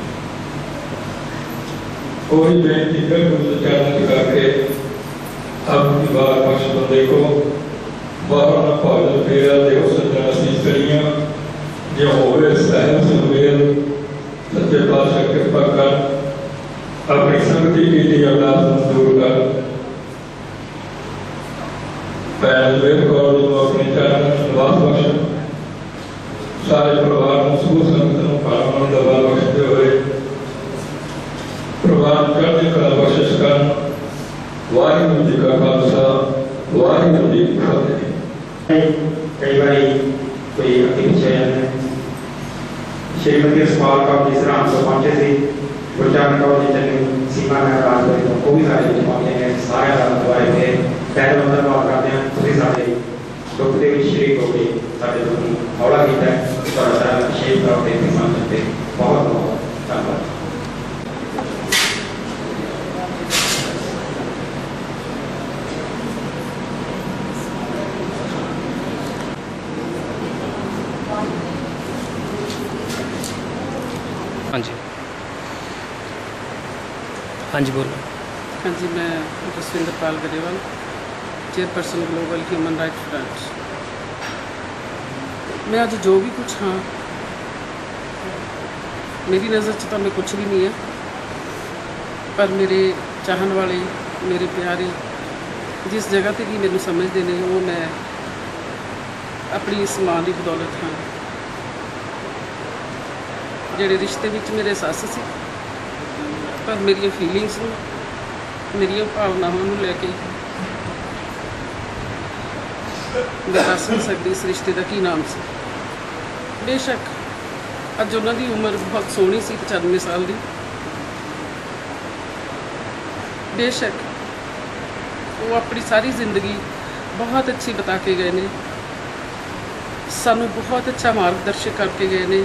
Speaker 11: कोई बेनती कर गुरु के चरणों तक करके अब की बार बख्श बंदे को बाहर न पागल फेरा दे उस दिन असीस करियां जो हो गए सच्चे पातशाह कृपा कर, अपनी संगति की दी अरदास मंजूर कर। भैन जवेद कौर जी को अपने चरणों में निवास बख्श, सारे परिवार को समूह संगत को पावन दा बल बख्शते हुए परिवार चढ़ती कला बख्शिश कर। वाहिगुरू जी का खालसा, वाहिगुरू जी की फतेह।
Speaker 2: कई बार कोई अति पिछले श्रीमती सवाल का जिस राम को पहुंचे थे गुरजान कौर जी चली सीमा में राज हुई तो वो भी सारे पहुंचे हैं। सारे दुआए थे पहले मतलब बात करते हैं ਤੁਸੀਂ ਸਾਡੇ ਦੁੱਖ ਦੇ ਵਿੱਚ ਸ਼ਰੀਕ ਹੋ ਕੇ ਸਾਡੇ ਦੁੱਖ ਨੂੰ ਹੌਲਾ ਕੀਤਾ ਤੁਹਾਡਾ ਵਿਸ਼ੇਸ਼ ਤੌਰ ਤੇ ਸਨਮਾਨ ਤੇ ਬਹੁਤ ਬਹੁਤ ਧੰਨਵਾਦ।
Speaker 12: हाँ जी हाँ जी बोलो।
Speaker 6: हाँ जी, मैं Jasvinder Pal Grewal, chairperson global human right front. मैं अज जो भी कुछ हाँ, मेरी नज़र च तो मैं कुछ भी नहीं है, पर मेरे चाहन वाले, मेरे प्यारे जिस जगह ते भी मैनू समझते हैं वो मैं अपनी इस मां की बदौलत हाँ। ਜਿਹੜੇ ਰਿਸ਼ਤੇ ਵਿੱਚ ਮੇਰੇ ਸੱਸ ਸੀ, ਪਰ ਮੇਰੀਆਂ ਫੀਲਿੰਗਸ ਨੂੰ, ਮੇਰੀਆਂ ਭਾਵਨਾਵਾਂ ਨੂੰ ਲੈ ਕੇ ਮੈਂ ਦੱਸ ਨਹੀਂ ਸਕਦੀ ਇਸ ਰਿਸ਼ਤੇ ਦਾ ਕੀ ਨਾਮ ਸੀ। ਬੇਸ਼ੱਕ ਅੱਜ ਉਹਨਾਂ ਦੀ ਉਮਰ ਬਹੁਤ ਸੋਹਣੀ ਸੀ, ਪਚਾਨਵੇਂ ਸਾਲ ਦੀ। ਬੇਸ਼ੱਕ ਉਹ ਆਪਣੀ ਸਾਰੀ ਜ਼ਿੰਦਗੀ ਬਹੁਤ ਅੱਛੀ ਬਤਾ ਕੇ ਗਏ ਨੇ, ਸਾਨੂੰ ਬਹੁਤ ਅੱਛਾ ਮਾਰਗਦਰਸ਼ਨ ਕਰਕੇ ਗਏ ਨੇ।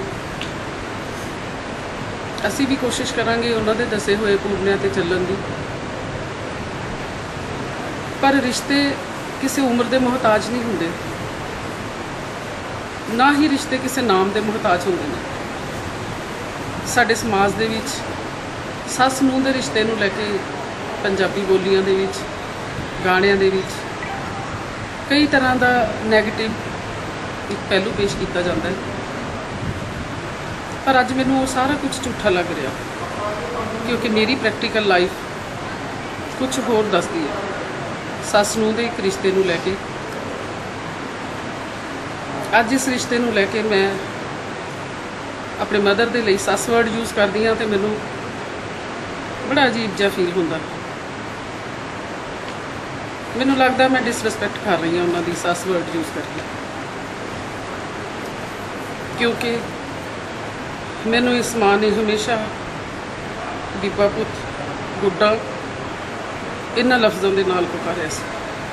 Speaker 6: ਅਸੀਂ ਵੀ ਕੋਸ਼ਿਸ਼ ਕਰਾਂਗੇ ਉਹਨਾਂ ਦੇ ਦੱਸੇ ਹੋਏ ਪੂਰਨਿਆਂ ਤੇ ਚੱਲਣ ਦੀ, ਪਰ ਰਿਸ਼ਤੇ ਕਿਸੇ ਉਮਰ ਦੇ ਮੁਹਤਾਜ ਨਹੀਂ ਹੁੰਦੇ, ਨਾ ਹੀ ਰਿਸ਼ਤੇ ਕਿਸੇ ਨਾਮ ਦੇ ਮੁਹਤਾਜ ਹੁੰਦੇ ਨੇ। ਸਾਡੇ ਸਮਾਜ ਦੇ ਵਿੱਚ ਸੱਸ ਨੂੰਹ ਦੇ ਰਿਸ਼ਤੇ ਨੂੰ ਲੈ ਕੇ ਪੰਜਾਬੀ ਬੋਲੀਆਂ ਦੇ ਵਿੱਚ, ਗਾਣਿਆਂ ਦੇ ਵਿੱਚ ਕਈ ਤਰ੍ਹਾਂ ਦਾ ਨੈਗੇਟਿਵ ਇੱਕ ਪਹਿਲੂ ਪੇਸ਼ ਕੀਤਾ ਜਾਂਦਾ ਹੈ, पर अज मैनू वो सारा कुछ झूठा लग रहा, क्योंकि मेरी प्रैक्टिकल लाइफ कुछ होर दसदी है। सस नूं दे एक रिश्ते नूं लैके अज इस रिश्ते नूं लैके मैं अपने मदर दे लई सस वर्ड यूज़ करदी हाँ, तो मैनू बड़ा अजीब जिहा फील हुंदा। मैनू लगदा मैं डिसरिस्पैक्ट कर रही हाँ उन्हां दी सस वर्ड यूज़ करके, क्योंकि मैनू इस माँ ने हमेशा बीबा पुत गुड्डा इन्हां लफ्ज़ों के नाल पुकारिया सी।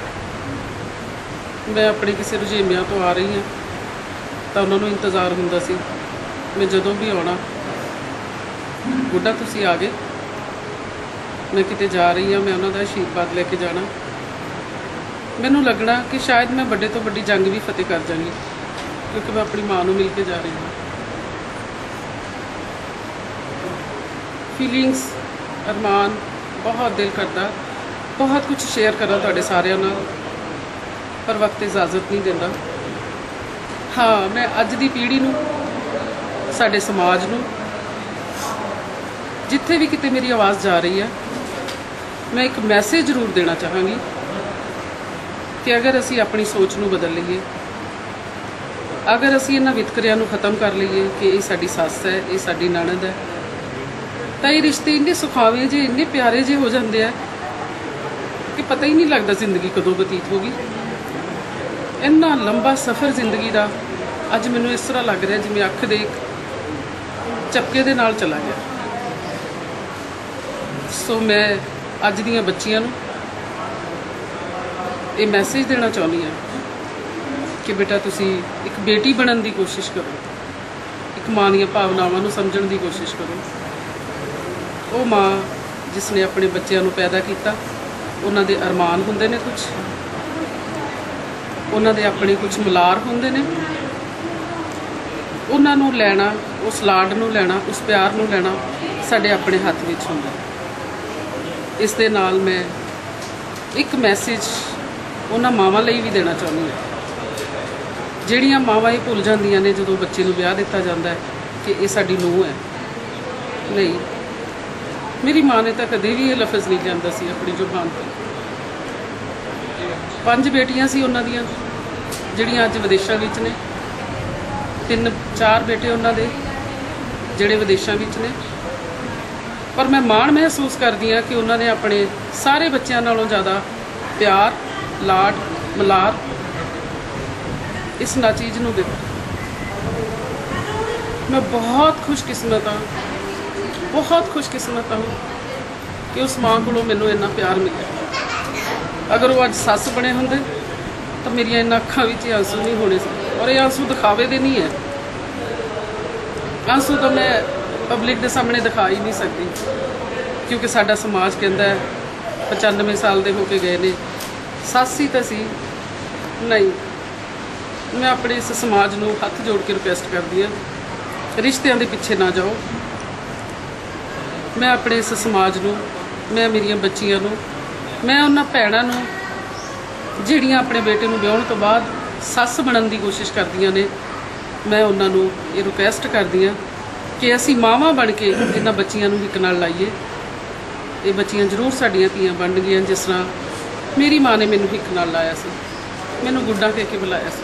Speaker 6: मैं अपने किसी रुझेवियां तो आ रही हाँ तो उन्होंने इंतज़ार हुंदा सी, मैं जदों भी आना गुड्डा तुसी आ गए, मैं किते जा रही हाँ, मैं उन्हों का आशीर्वाद लैके जाना। मैनू लगना कि शायद मैं बड़े तो बड़ी जंग भी फतेह कर जांगी, क्योंकि मैं अपनी माँ नूं मिल के जा रही हाँ। फीलिंग्स, अरमान, बहुत दिल करता बहुत कुछ शेयर करा तुहाडे सारिਆਂ ਨਾਲ, पर वक्त इजाजत नहीं देता। हाँ, मैं अज दी पीढ़ी नूं, साडे समाज नूं, जिथे भी किते मेरी आवाज़ जा रही है, मैं एक मैसेज जरूर देना चाहांगी कि अगर असी अपनी सोच नूं बदल लईए, अगर असी इन्हां वितकरिਆਂ नूं खत्म कर लईए कि ये साडी सੱਸ है, ये साडी नणद है, तो ये रिश्ते इन्ने सुखावे जे, इन्ने प्यारे जे हो जाते हैं कि पता ही नहीं लगता जिंदगी कदों बतीत होगी। इन्ना लंबा सफ़र जिंदगी का अज मैनू इस तरह लग रहा जिवें अख दे झपके दे नाल चला गया। सो मैं अज दीयां बच्चियां नूं ये मैसेज देना चाहुंदी हाँ कि बेटा तुसी एक बेटी बनन की कोशिश करो, एक मां दीयां भावनावां नूं समझण की कोशिश करो। वो माँ जिसने अपने बच्चों को पैदा किया, उन्होंने अरमान होंदे ने कुछ, उन्होंने अपने कुछ मलार होंदे ने, उन्होंने लैना, उस लाड नूं लैना, उस प्यार नूं लैना साडे अपने हथ विच हुंदा। इस दे नाल मैं एक मैसेज उन्हां मावां लई भी देना चाहुंदी हां, जिहड़ियां मावां ये भुल जांदियां ने जदों बच्चे नूं विआह दिता जांदा है कि ये साडी नूंह है, नहीं, मेरी माँ ने तो कदे भी ये लफज नहीं लिया सी अपनी जुबान पर। पंज बेटियां सी उन्हां दियां जिहड़ियां अज विदेशों विच ने, तीन चार बेटे उन्हां दे जिहड़े विदेशों विच ने। पर मैं माण महसूस करदी हाँ कि उन्होंने अपने सारे बच्चों नालों ज़्यादा प्यार, लाड, मलार इस नाचीज़ नूं दिता। मैं बहुत खुशकिस्मत हाँ, बहुत खुशकिस्मत हाँ कि उस माँ को मैनू इन्ना प्यार मिले। अगर वो अज सस बने होंदे तो मेरिया इन्ना अखां विच आंसू नहीं होने सी। और ये आंसू दिखावे दे नहीं है, आंसू तो मैं पब्लिक के सामने दिखा ही नहीं सकती, क्योंकि साडा समाज कहता है पचानवे साल के होके गए ने, सस ही तो सी नहीं। मैं अपने इस समाज नूं हथ जोड़ के रिक्वेस्ट करती हाँ, रिश्तिਆਂ ਦੇ पिछे ना जाओ। मैं अपने इस समाज नूं, मैं मेरिया बच्चियां नूं, मैं उन्हां भैणां नूं ਜਿਹੜੀਆਂ अपने बेटे नूं ਵਿਆਹੁਣ तो बाद सस बनन की कोशिश करदियां ने, मैं उन्हां नूं ये रिक्वेस्ट करदी हाँ कि असीं मावां बन के इन्हां बच्चियां नूं हिक नाल लाइए। ये बच्चियां जरूर साडियां धीआं बन गईयां, जिस तरह मेरी माँ ने मैनूं हिक नाल लाया सी, मैनूं गुड्डा कह के बुलाया सी।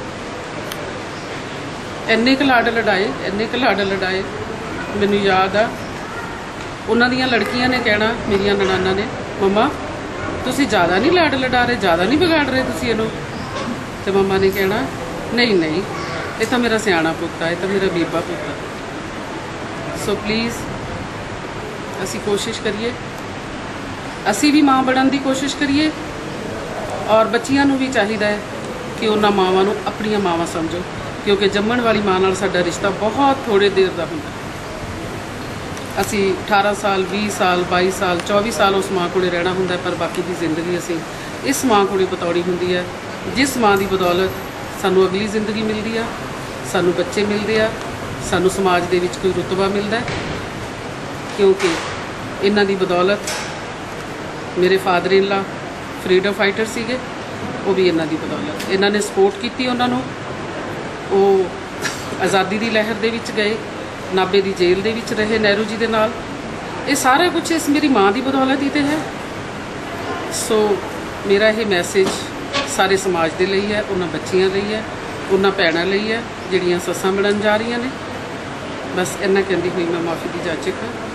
Speaker 6: इन्ने क लाड लड़ाए, इन्ने क लाड लड़ाए। मैनूं याद आ उन्हां दियां लड़कियां ने कहना, मेरियां ननाना ने, मम्मा तुसीं ज़्यादा नहीं लाड लड़ा रहे, ज़्यादा नहीं बिगाड़ रहे तुसीं इहनूं। ते मम्मा ने कहना नहीं नहीं, ये तो मेरा सियाणा पुत्त है, ये तो मेरा बीबा पुत्त है। सो प्लीज़ असी कोशिश करिए, असी भी माँ बनने की कोशिश करिए, और बच्चियां नूं भी चाहिदा है कि उन्हां मावां नूं अपणियां मावां समझो, क्योंकि जम्मण वाली माँ नाल साडा रिश्ता बहुत थोड़े देर का हुंदा। असी अठारह साल, बीस साल, बाईस साल, चौबीस साल उस माँ कोले रहना हुंदा, पर बाकी की जिंदगी असी इस माँ कोले बिताउणी हुंदी है, जिस माँ की बदौलत सानू अगली जिंदगी मिलती है, सानू बच्चे मिलते हैं, सानू समाज दे विच कोई रुतबा मिलता है। क्योंकि इन्हां दी बदौलत मेरे father in law freedom fighter सीगे, वो भी इन्हां दी बदौलत, इन्हां ने सपोर्ट की उन्होंने। वो आज़ादी की लहर दे विच गए, नाभे की जेल दे विच रहे नेहरू जी दे नाल। ये सारा कुछ इस मेरी माँ की बदौलत ही तो है। सो मेरा ये मैसेज सारे समाज के लिए है, उन्होंने बच्चियां लिए है, उन्होंने भैणों लिए है जिहड़ियां सस्सां बनन जा रही ने। बस इन्ना कहती हुई मैं माफ़ी की जाचक है।